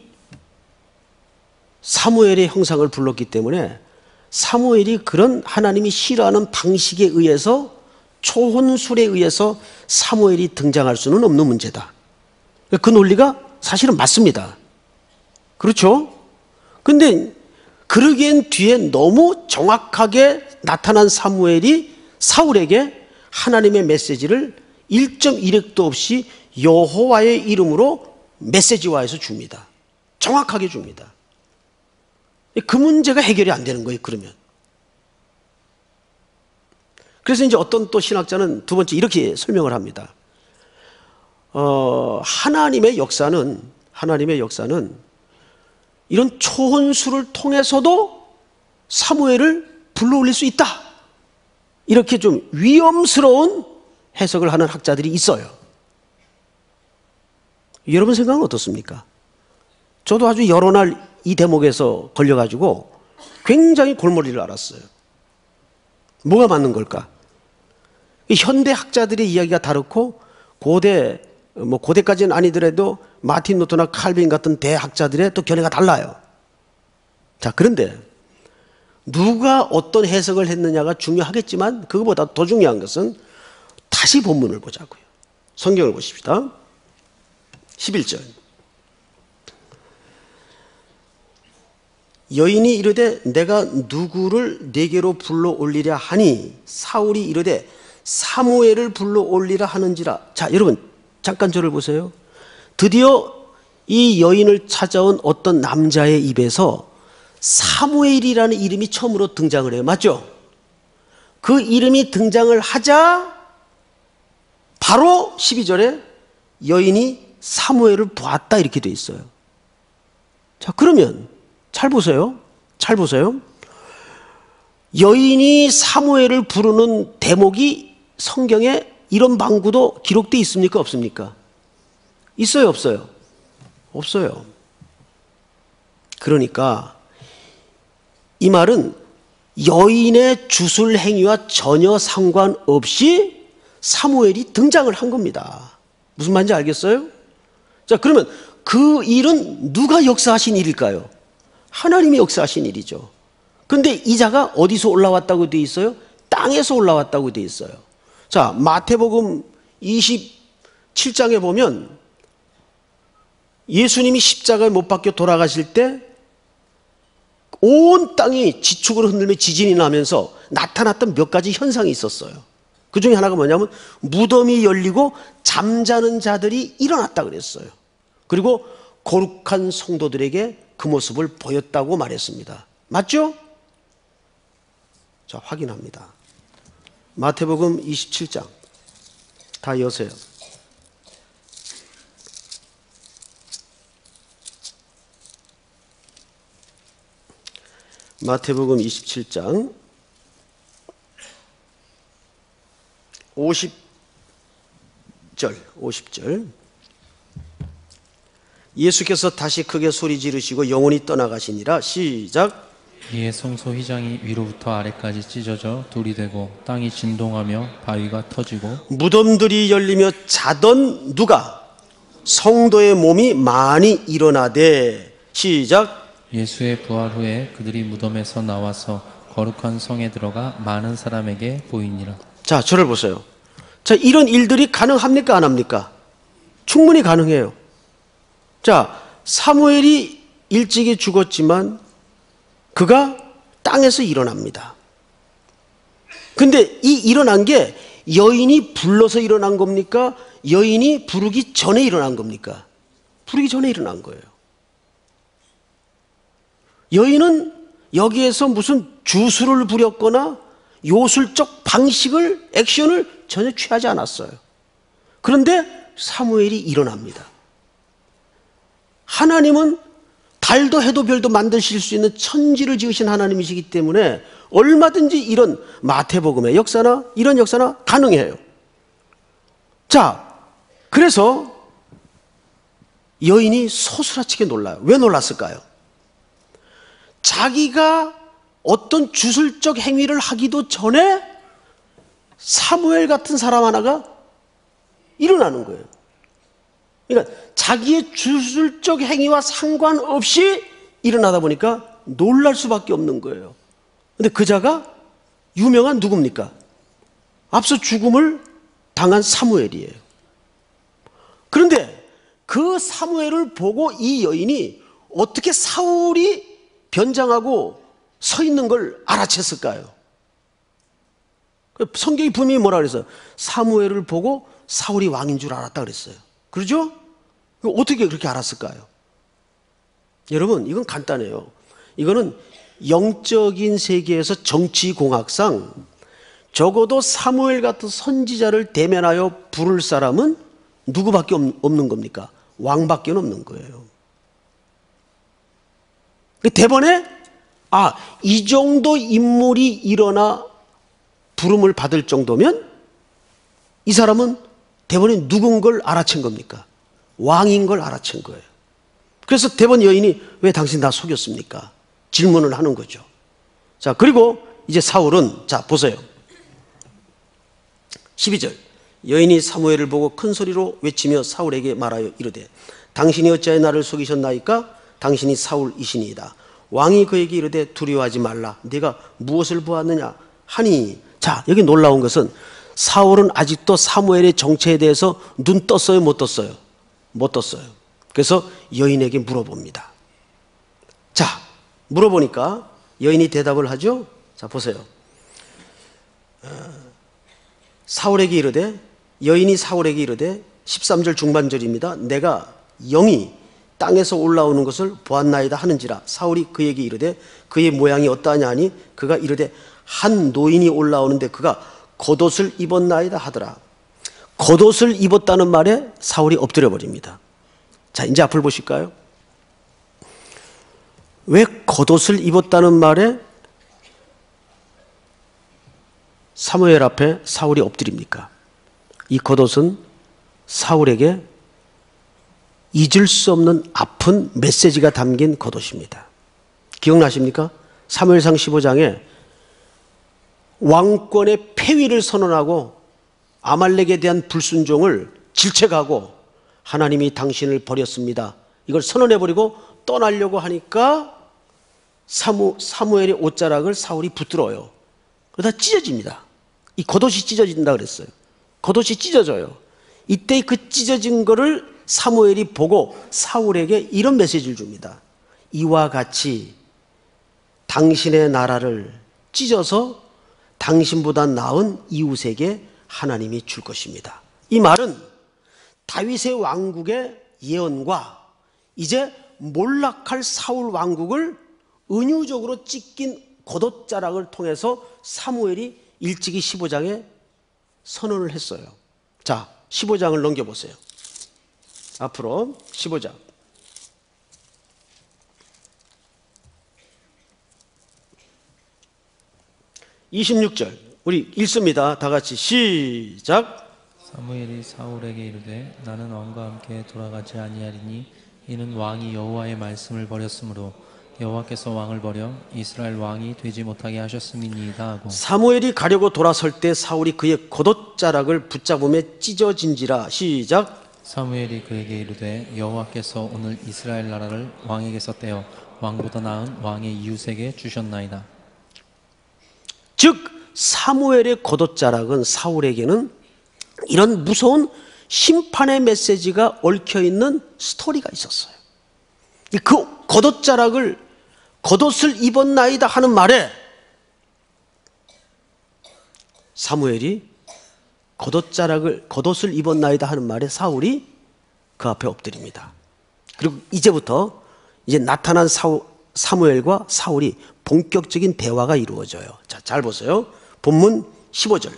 사무엘의 형상을 불렀기 때문에 사무엘이 그런 하나님이 싫어하는 방식에 의해서 초혼술에 의해서 사무엘이 등장할 수는 없는 문제다. 그 논리가 사실은 맞습니다. 그렇죠? 근데 그러기엔 뒤에 너무 정확하게 나타난 사무엘이 사울에게 하나님의 메시지를 일 점 일 획도 없이 여호와의 이름으로 메시지화해서 줍니다. 정확하게 줍니다. 그 문제가 해결이 안 되는 거예요, 그러면. 그래서 이제 어떤 또 신학자는 두 번째 이렇게 설명을 합니다. 어, 하나님의 역사는, 하나님의 역사는 이런 초혼수를 통해서도 사무엘을 불러올릴 수 있다. 이렇게 좀 위험스러운 해석을 하는 학자들이 있어요. 여러분 생각은 어떻습니까? 저도 아주 여러 날 이 대목에서 걸려가지고 굉장히 골머리를 앓았어요. 뭐가 맞는 걸까? 현대 학자들의 이야기가 다르고 고대, 뭐 고대까지는 아니더라도 마틴 루터나 칼빈 같은 대학자들의 또 견해가 달라요. 자, 그런데 누가 어떤 해석을 했느냐가 중요하겠지만 그것보다 더 중요한 것은 다시 본문을 보자고요. 성경을 보십시다. 십일 절. 여인이 이르되 내가 누구를 내게로 불러 올리랴 하니 사울이 이르되 사무엘을 불러 올리라 하는지라. 자, 여러분 잠깐 저를 보세요. 드디어 이 여인을 찾아온 어떤 남자의 입에서 사무엘이라는 이름이 처음으로 등장을 해요. 맞죠? 그 이름이 등장을 하자 바로 십이 절에 여인이 사무엘을 보았다 이렇게 돼 있어요. 자, 그러면 잘 보세요. 잘 보세요. 여인이 사무엘을 부르는 대목이 성경에 이런 방구도 기록되어 있습니까? 없습니까? 있어요? 없어요? 없어요. 그러니까 이 말은 여인의 주술 행위와 전혀 상관없이 사무엘이 등장을 한 겁니다. 무슨 말인지 알겠어요? 자, 그러면 그 일은 누가 역사하신 일일까요? 하나님이 역사하신 일이죠. 그런데 이 자가 어디서 올라왔다고 되어 있어요? 땅에서 올라왔다고 되어 있어요. 자, 마태복음 이십칠 장에 보면 예수님이 십자가에 못 박혀 돌아가실 때 온 땅이 지축을 흔들며 지진이 나면서 나타났던 몇 가지 현상이 있었어요. 그 중에 하나가 뭐냐면 무덤이 열리고 잠자는 자들이 일어났다 그랬어요. 그리고 거룩한 성도들에게 그 모습을 보였다고 말했습니다. 맞죠? 자, 확인합니다. 마태복음 이십칠 장 다 여세요. 마태복음 이십칠 장 오십 절 오십 절. 예수께서 다시 크게 소리 지르시고 영혼이 떠나가시니라. 시작. 이에 성소 휘장이 위로부터 아래까지 찢어져 돌이 되고 땅이 진동하며 바위가 터지고 무덤들이 열리며 자던 누가? 성도의 몸이 많이 일어나되. 시작. 예수의 부활 후에 그들이 무덤에서 나와서 거룩한 성에 들어가 많은 사람에게 보이니라. 자, 저를 보세요. 자, 이런 일들이 가능합니까? 안 합니까? 충분히 가능해요. 자, 사무엘이 일찍이 죽었지만 그가 땅에서 일어납니다. 근데 이 일어난 게 여인이 불러서 일어난 겁니까? 여인이 부르기 전에 일어난 겁니까? 부르기 전에 일어난 거예요. 여인은 여기에서 무슨 주술을 부렸거나 요술적 방식을, 액션을 전혀 취하지 않았어요. 그런데 사무엘이 일어납니다. 하나님은 달도 해도 별도 만드실 수 있는 천지를 지으신 하나님이시기 때문에 얼마든지 이런 마태복음의 역사나 이런 역사나 가능해요. 자, 그래서 여인이 소스라치게 놀라요. 왜 놀랐을까요? 자기가 어떤 주술적 행위를 하기도 전에 사무엘 같은 사람 하나가 일어나는 거예요. 그러니까 자기의 주술적 행위와 상관없이 일어나다 보니까 놀랄 수밖에 없는 거예요. 그런데 그 자가 유명한 누굽니까? 앞서 죽음을 당한 사무엘이에요. 그런데 그 사무엘을 보고 이 여인이 어떻게 사울이 변장하고 서 있는 걸 알아챘을까요? 성경이 분명히 뭐라 그랬어요? 사무엘을 보고 사울이 왕인 줄 알았다 그랬어요. 그렇죠? 어떻게 그렇게 알았을까요? 여러분, 이건 간단해요. 이거는 영적인 세계에서 정치공학상 적어도 사무엘 같은 선지자를 대면하여 부를 사람은 누구밖에 없는 겁니까? 왕밖에 없는 거예요. 대번에 아, 이 정도 인물이 일어나 부름을 받을 정도면 이 사람은 대번에 누군 걸 알아챈 겁니까? 왕인 걸 알아챈 거예요. 그래서 대번 여인이 왜 당신 나 속였습니까? 질문을 하는 거죠. 자, 그리고 이제 사울은, 자, 보세요. 십이 절. 여인이 사무엘을 보고 큰 소리로 외치며 사울에게 말하여 이르되 당신이 어찌하여 나를 속이셨나이까? 당신이 사울이시니이다. 왕이 그에게 이르되 두려워하지 말라. 네가 무엇을 보았느냐 하니. 자, 여기 놀라운 것은 사울은 아직도 사무엘의 정체에 대해서 눈 떴어요, 못 떴어요? 못 떴어요. 그래서 여인에게 물어봅니다. 자, 물어보니까 여인이 대답을 하죠. 자, 보세요. 사울에게 이르되, 여인이 사울에게 이르되, 십삼 절 중반절입니다. 내가 영이 땅에서 올라오는 것을 보았나이다 하는지라. 사울이 그에게 이르되 그의 모양이 어떠하냐 하니 그가 이르되 한 노인이 올라오는데 그가 겉옷을 입었나이다 하더라. 겉옷을 입었다는 말에 사울이 엎드려 버립니다. 자, 이제 앞을 보실까요? 왜 겉옷을 입었다는 말에 사무엘 앞에 사울이 엎드립니까? 이 겉옷은 사울에게 잊을 수 없는 아픈 메시지가 담긴 겉옷입니다. 기억나십니까? 사무엘상 십오 장에 왕권의 폐위를 선언하고 아말렉에 대한 불순종을 질책하고 하나님이 당신을 버렸습니다. 이걸 선언해버리고 떠나려고 하니까 사무, 사무엘의 옷자락을 사울이 붙들어요. 그러다 찢어집니다. 이 겉옷이 찢어진다 그랬어요. 겉옷이 찢어져요. 이때 그 찢어진 거를 사무엘이 보고 사울에게 이런 메시지를 줍니다. 이와 같이 당신의 나라를 찢어서 당신보다 나은 이웃에게 하나님이 줄 것입니다. 이 말은 다윗의 왕국의 예언과 이제 몰락할 사울 왕국을 은유적으로 찢긴 겉옷자락을 통해서 사무엘이 일찍이 십오 장에 선언을 했어요. 자, 십오 장을 넘겨보세요. 앞으로 십오 장. 이십육 절. 우리 읽습니다. 다 같이 시작. 사무엘이 사울에게 이르되 나는 왕과 함께 돌아가지 아니하리니 이는 왕이 여호와의 말씀을 버렸으므로 여호와께서 왕을 버려 이스라엘 왕이 되지 못하게 하셨음이니이다 하고. 사무엘이 가려고 돌아설 때 사울이 그의 겉옷자락을 붙잡음에 찢어진지라. 시작. 사무엘이 그에게 이르되 여호와께서 오늘 이스라엘 나라를 왕에게서 떼어 왕보다 나은 왕의 이웃에게 주셨나이다. 즉 사무엘의 겉옷자락은 사울에게는 이런 무서운 심판의 메시지가 얽혀있는 스토리가 있었어요. 그 겉옷자락을 겉옷을 입었나이다 하는 말에 사무엘이 겉옷자락을 겉옷을 입었나이다 하는 말에 사울이 그 앞에 엎드립니다. 그리고 이제부터 이제 나타난 사우, 사무엘과 사울이 본격적인 대화가 이루어져요. 자, 잘 보세요. 본문 십오 절.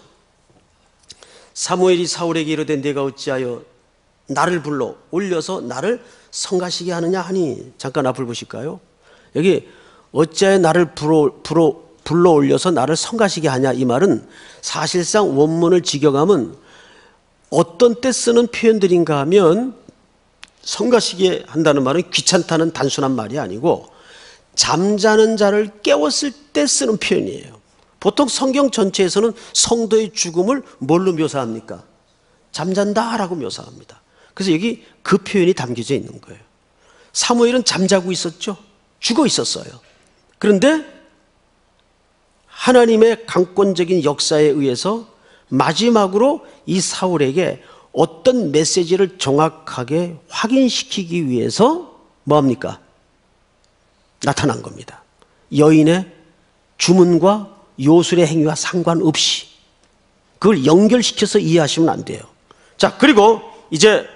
사무엘이 사울에게 이르되 내가 어찌하여 나를 불러 올려서 나를 성가시게 하느냐 하니. 잠깐 앞을 보실까요? 여기 어찌하여 나를 불러, 불러, 불러 올려서 나를 성가시게 하냐, 이 말은 사실상 원문을 직역하면 어떤 때 쓰는 표현들인가 하면 성가시게 한다는 말은 귀찮다는 단순한 말이 아니고 잠자는 자를 깨웠을 때 쓰는 표현이에요. 보통 성경 전체에서는 성도의 죽음을 뭘로 묘사합니까? 잠잔다라고 묘사합니다. 그래서 여기 그 표현이 담겨져 있는 거예요. 사무엘은 잠자고 있었죠. 죽어 있었어요. 그런데 하나님의 강권적인 역사에 의해서 마지막으로 이 사울에게 어떤 메시지를 정확하게 확인시키기 위해서 뭐합니까? 나타난 겁니다. 여인의 주문과 요술의 행위와 상관없이 그걸 연결시켜서 이해하시면 안 돼요. 자, 그리고 이제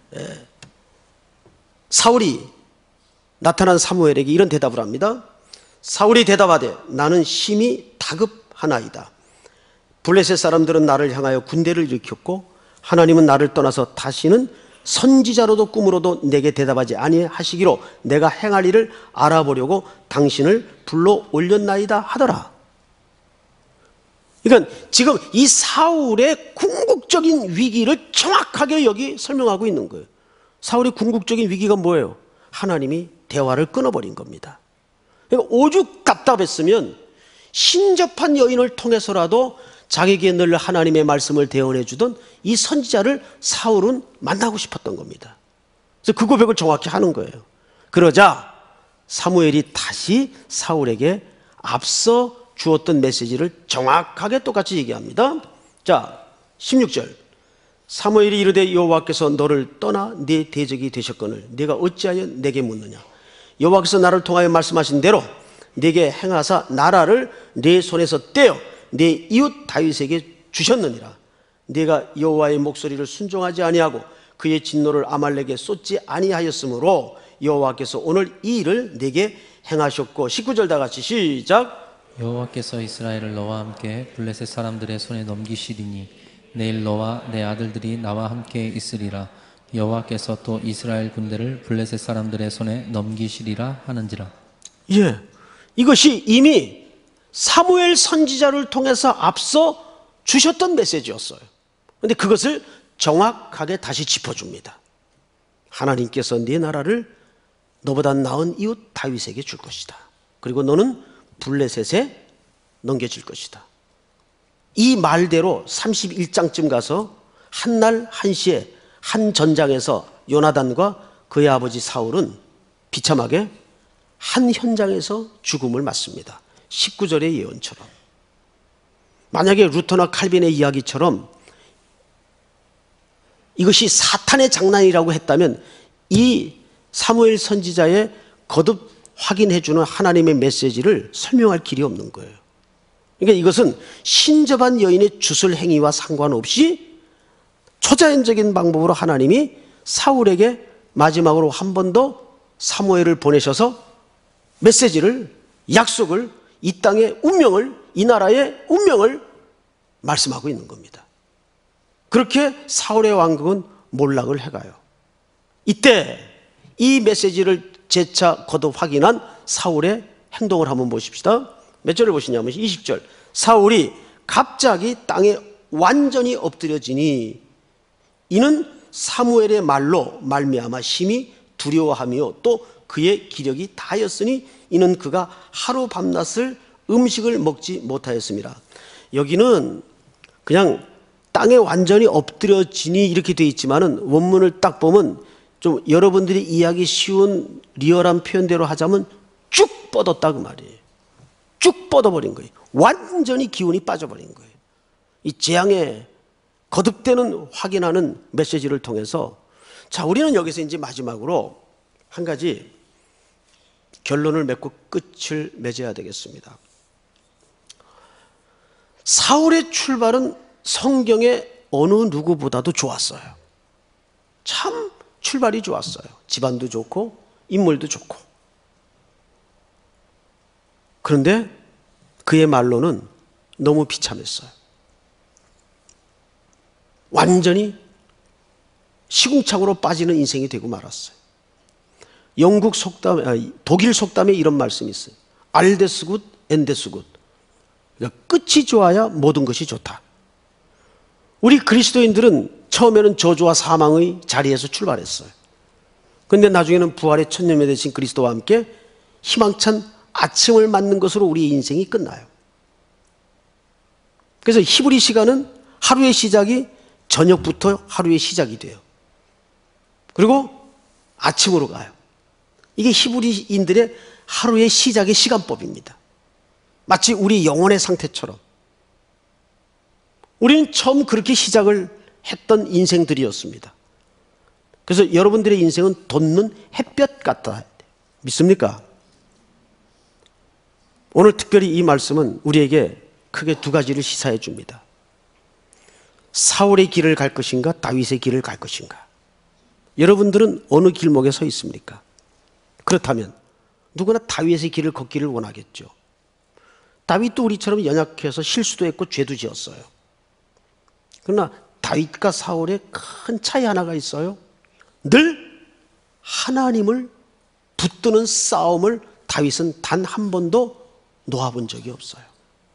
사울이 나타난 사무엘에게 이런 대답을 합니다. 사울이 대답하되 나는 심히 다급하나이다. 블레셋 사람들은 나를 향하여 군대를 일으켰고 하나님은 나를 떠나서 다시는 선지자로도 꿈으로도 내게 대답하지 아니하시기로 내가 행할 일을 알아보려고 당신을 불러 올렸나이다 하더라. 그러니까 지금 이 사울의 궁극적인 위기를 정확하게 여기 설명하고 있는 거예요. 사울의 궁극적인 위기가 뭐예요? 하나님이 대화를 끊어버린 겁니다. 그러니까 오죽 답답했으면 신접한 여인을 통해서라도 자기에게 늘 하나님의 말씀을 대언해 주던 이 선지자를 사울은 만나고 싶었던 겁니다. 그래서 그 고백을 정확히 하는 거예요. 그러자 사무엘이 다시 사울에게 앞서 주었던 메시지를 정확하게 똑같이 얘기합니다. 자, 십육 절. 사무엘이 이르되 여호와께서 너를 떠나 네 대적이 되셨거늘 네가 어찌하여 내게 묻느냐. 여호와께서 나를 통하여 말씀하신 대로 네게 행하사 나라를 네 손에서 떼어 네 이웃 다윗에게 주셨느니라. 네가 여호와의 목소리를 순종하지 아니하고 그의 진노를 아말렉에 쏟지 아니하였으므로 여호와께서 오늘 이 일을 네게 행하셨고. 십구 절 다 같이 시작. 여호와께서 이스라엘을 너와 함께 블레셋 사람들의 손에 넘기시리니 내일 너와 내 아들들이 나와 함께 있으리라. 여호와께서 또 이스라엘 군대를 블레셋 사람들의 손에 넘기시리라 하는지라. 예, 이것이 이미 사무엘 선지자를 통해서 앞서 주셨던 메시지였어요. 그런데 그것을 정확하게 다시 짚어줍니다. 하나님께서 네 나라를 너보다 나은 이웃 다윗에게 줄 것이다. 그리고 너는 블레셋에 넘겨질 것이다. 이 말대로 삼십일 장쯤 가서 한날 한시에 한 전장에서 요나단과 그의 아버지 사울은 비참하게 한 현장에서 죽음을 맞습니다. 십구 절의 예언처럼. 만약에 루터나 칼빈의 이야기처럼 이것이 사탄의 장난이라고 했다면 이 사무엘 선지자의 거듭 확인해주는 하나님의 메시지를 설명할 길이 없는 거예요. 그러니까 이것은 신접한 여인의 주술 행위와 상관없이 초자연적인 방법으로 하나님이 사울에게 마지막으로 한 번 더 사무엘을 보내셔서 메시지를, 약속을, 이 땅의 운명을, 이 나라의 운명을 말씀하고 있는 겁니다. 그렇게 사울의 왕국은 몰락을 해가요. 이때 이 메시지를 재차 거듭 확인한 사울의 행동을 한번 보십시다. 몇 절을 보시냐면 이십 절. 사울이 갑자기 땅에 완전히 엎드려지니 이는 사무엘의 말로 말미암아 심히 두려워하며 또 그의 기력이 다하였으니 이는 그가 하루 밤낮을 음식을 먹지 못하였습니다. 여기는 그냥 땅에 완전히 엎드려지니 이렇게 되어 있지만은 원문을 딱 보면 좀 여러분들이 이해하기 쉬운 리얼한 표현대로 하자면 쭉 뻗었다 그 말이에요. 쭉 뻗어버린 거예요. 완전히 기운이 빠져버린 거예요. 이 재앙에 거듭되는 확인하는 메시지를 통해서 자, 우리는 여기서 이제 마지막으로 한 가지 결론을 맺고 끝을 맺어야 되겠습니다. 사울의 출발은 성경의 어느 누구보다도 좋았어요. 참 출발이 좋았어요. 집안도 좋고 인물도 좋고. 그런데 그의 말로는 너무 비참했어요. 완전히 시궁창으로 빠지는 인생이 되고 말았어요. 영국 속담, 아니, 독일 속담에 이런 말씀이 있어요. 알데스 굿, 엔데스 굿. 그러니까 끝이 좋아야 모든 것이 좋다. 우리 그리스도인들은 처음에는 저주와 사망의 자리에서 출발했어요. 그런데 나중에는 부활의 천년매 되신 그리스도와 함께 희망찬 아침을 맞는 것으로 우리의 인생이 끝나요. 그래서 히브리 시간은 하루의 시작이 저녁부터 하루의 시작이 돼요. 그리고 아침으로 가요. 이게 히브리인들의 하루의 시작의 시간법입니다. 마치 우리 영혼의 상태처럼. 우리는 처음 그렇게 시작을 했던 인생들이었습니다. 그래서 여러분들의 인생은 돋는 햇볕 같다. 믿습니까? 오늘 특별히 이 말씀은 우리에게 크게 두 가지를 시사해 줍니다. 사울의 길을 갈 것인가, 다윗의 길을 갈 것인가. 여러분들은 어느 길목에 서 있습니까? 그렇다면 누구나 다윗의 길을 걷기를 원하겠죠. 다윗도 우리처럼 연약해서 실수도 했고 죄도 지었어요. 그러나 다윗과 사울의 큰 차이 하나가 있어요. 늘 하나님을 붙드는 싸움을 다윗은 단 한 번도 놓아본 적이 없어요.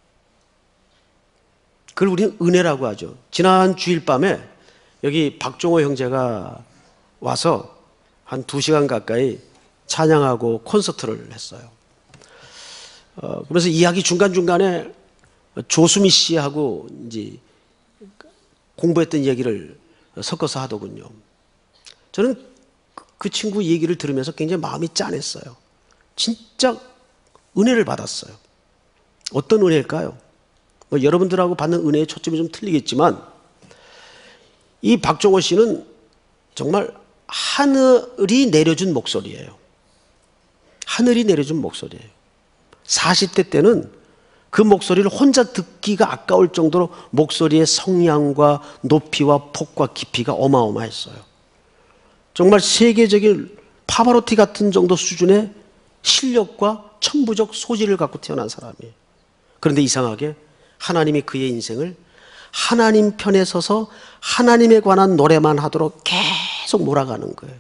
그걸 우리는 은혜라고 하죠. 지난 주일 밤에 여기 박종호 형제가 와서 한 두 시간 가까이 찬양하고 콘서트를 했어요. 어, 그래서 이야기 중간중간에 조수미 씨하고 이제 공부했던 얘기를 섞어서 하더군요. 저는 그 친구 얘기를 들으면서 굉장히 마음이 짠했어요. 진짜 은혜를 받았어요. 어떤 은혜일까요? 뭐 여러분들하고 받는 은혜의 초점이 좀 틀리겠지만 이 박종호 씨는 정말 하늘이 내려준 목소리예요. 하늘이 내려준 목소리예요. 사십 대 때는 그 목소리를 혼자 듣기가 아까울 정도로 목소리의 성량과 높이와 폭과 깊이가 어마어마했어요. 정말 세계적인 파바로티 같은 정도 수준의 실력과 천부적 소질을 갖고 태어난 사람이에요. 그런데 이상하게 하나님이 그의 인생을 하나님 편에 서서 하나님에 관한 노래만 하도록 계속 몰아가는 거예요.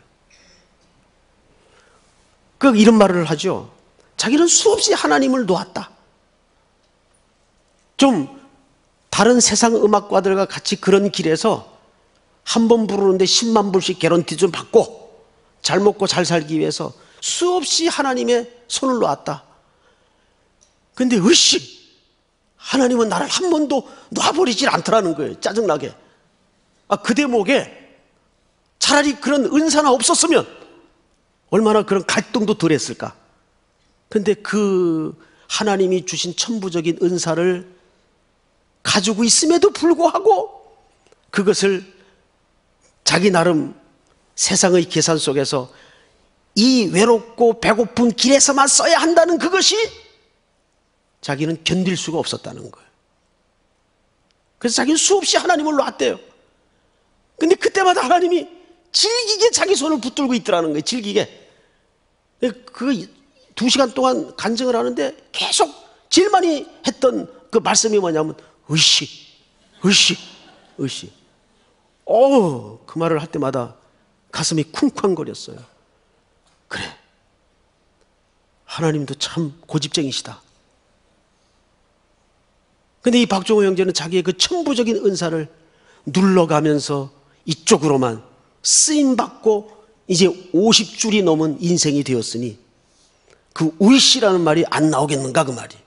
그 이런 말을 하죠. 자기는 수없이 하나님을 놓았다. 좀 다른 세상 음악가들과 같이 그런 길에서 한 번 부르는데 십만 불씩 개런티 좀 받고 잘 먹고 잘 살기 위해서 수없이 하나님의 손을 놓았다. 근데 으쌰 하나님은 나를 한 번도 놔버리질 않더라는 거예요. 짜증나게. 아, 그 대목에 차라리 그런 은사나 없었으면 얼마나 그런 갈등도 덜 했을까. 근데 그 하나님이 주신 천부적인 은사를 가지고 있음에도 불구하고 그것을 자기 나름 세상의 계산 속에서 이 외롭고 배고픈 길에서만 써야 한다는 그것이 자기는 견딜 수가 없었다는 거예요. 그래서 자기는 수없이 하나님을 놨대요. 근데 그때마다 하나님이 질기게 자기 손을 붙들고 있더라는 거예요. 질기게. 그 두 시간 동안 간증을 하는데 계속 제일 많이 했던 그 말씀이 뭐냐면 으쌰, 으쌰, 으쌰. 어우, 그 말을 할 때마다 가슴이 쿵쾅거렸어요. 그래, 하나님도 참 고집쟁이시다. 근데 이 박종호 형제는 자기의 그 천부적인 은사를 눌러가면서 이쪽으로만 쓰임받고 이제 오십 줄이 넘은 인생이 되었으니 그 우이씨라는 말이 안 나오겠는가 그 말이.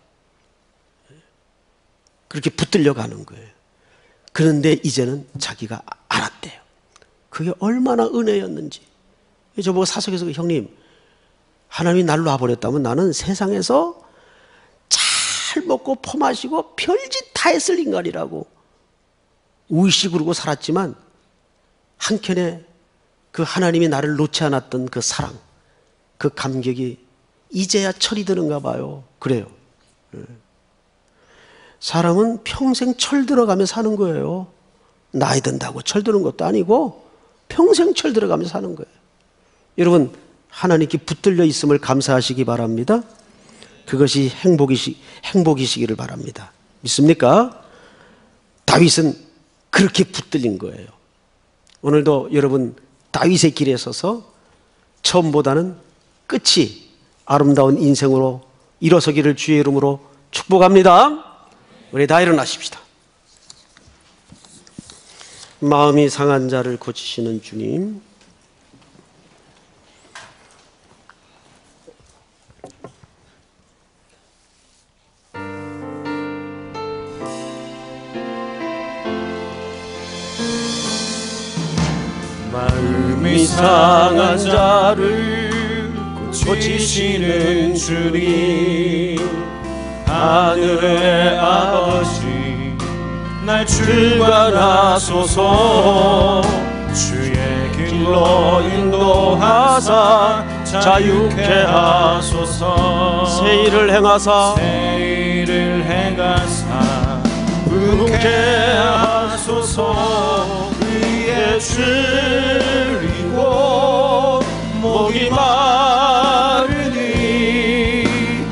그렇게 붙들려 가는 거예요. 그런데 이제는 자기가 알았대요. 그게 얼마나 은혜였는지. 저보고 사석에서 형님, 하나님이 날 놔버렸다면 나는 세상에서 잘 먹고 퍼마시고 별짓 다 했을 인간이라고 우이씨 그러고 살았지만 한켠에 그 하나님이 나를 놓지 않았던 그 사랑, 그 감격이 이제야 철이 드는가 봐요. 그래요. 사람은 평생 철 들어가며 사는 거예요. 나이 든다고 철 드는 것도 아니고 평생 철 들어가며 사는 거예요. 여러분, 하나님께 붙들려 있음을 감사하시기 바랍니다. 그것이 행복이시, 행복이시기를 바랍니다. 믿습니까? 다윗은 그렇게 붙들린 거예요. 오늘도 여러분 다윗의 길에 서서 처음보다는 끝이 아름다운 인생으로 일어서기를 주의 이름으로 축복합니다. 우리 다 일어나십시다. 마음이 상한 자를 고치시는 주님, 마음이 상한 자를 고치시는 주님, 하늘의 아버지 날 출발하소서. 주의 길로 인도하사 자유케 하소서. 새 일을 행하사 새 일을 행하사 부흥케 하소서. 의에 줄이고 목이 마르니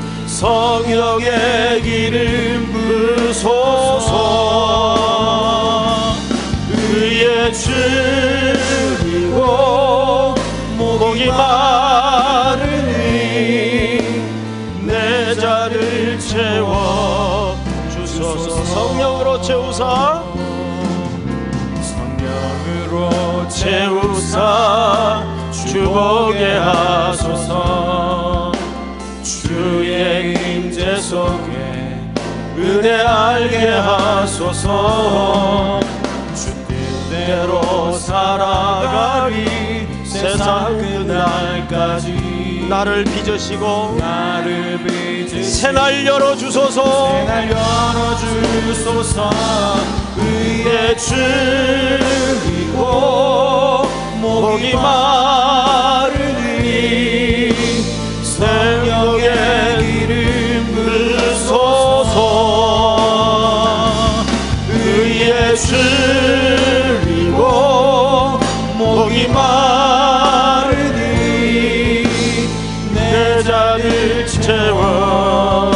성령의 길을 부소서. 의에 줄이고 목이 마르니 내 자를 채워 주소서. 성령으로 채우사 성령으로 채우사 주보게 하소서. 은혜 알게 하소서. 주 뜻대로 살아가리 세상 끝날까지. 나를 빚으시고 나를 빚으시고 새날 열어주소서. 새날 열어주소서. 의에 줄이고 목이 마르니 성령의 기름 부으소서. 의에 줄이고 목이 마르니 내 잔을 채워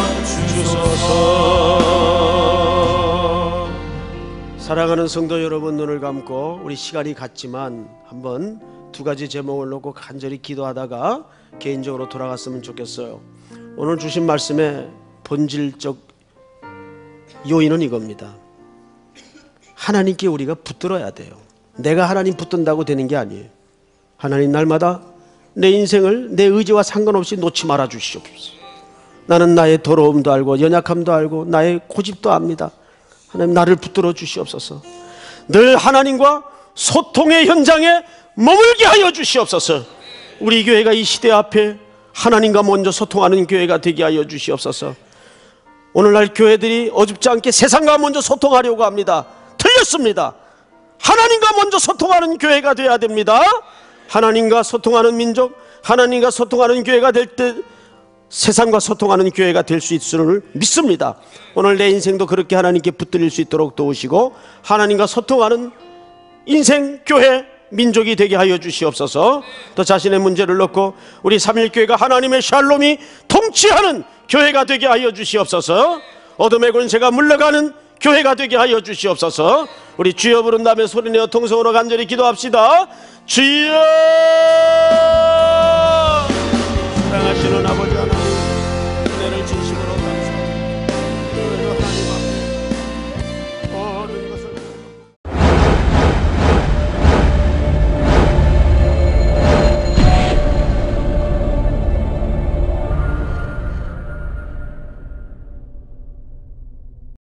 주소서. 사랑하는 성도 여러분, 눈을 감고 우리 시간이 갔지만 한번 두 가지 제목을 놓고 간절히 기도하다가 개인적으로 돌아갔으면 좋겠어요. 오늘 주신 말씀의 본질적 요인은 이겁니다. 하나님께 우리가 붙들어야 돼요. 내가 하나님 붙든다고 되는 게 아니에요. 하나님, 날마다 내 인생을 내 의지와 상관없이 놓지 말아 주시옵소서. 나는 나의 더러움도 알고 연약함도 알고 나의 고집도 압니다. 하나님, 나를 붙들어 주시옵소서. 늘 하나님과 소통의 현장에 머물게 하여 주시옵소서. 우리 교회가 이 시대 앞에 하나님과 먼저 소통하는 교회가 되게 하여 주시옵소서. 오늘날 교회들이 어줍지 않게 세상과 먼저 소통하려고 합니다. 틀렸습니다. 하나님과 먼저 소통하는 교회가 되어야 됩니다. 하나님과 소통하는 민족, 하나님과 소통하는 교회가 될 때 세상과 소통하는 교회가 될 수 있음을 믿습니다. 오늘 내 인생도 그렇게 하나님께 붙들릴 수 있도록 도우시고 하나님과 소통하는 인생, 교회, 민족이 되게 하여 주시옵소서. 또 자신의 문제를 놓고 우리 삼일교회가 하나님의 샬롬이 통치하는 교회가 되게 하여 주시옵소서. 어둠의 권세가 물러가는 교회가 되게 하여 주시옵소서. 우리 주여 부른 다음에 소리내어 통성으로 간절히 기도합시다. 주여!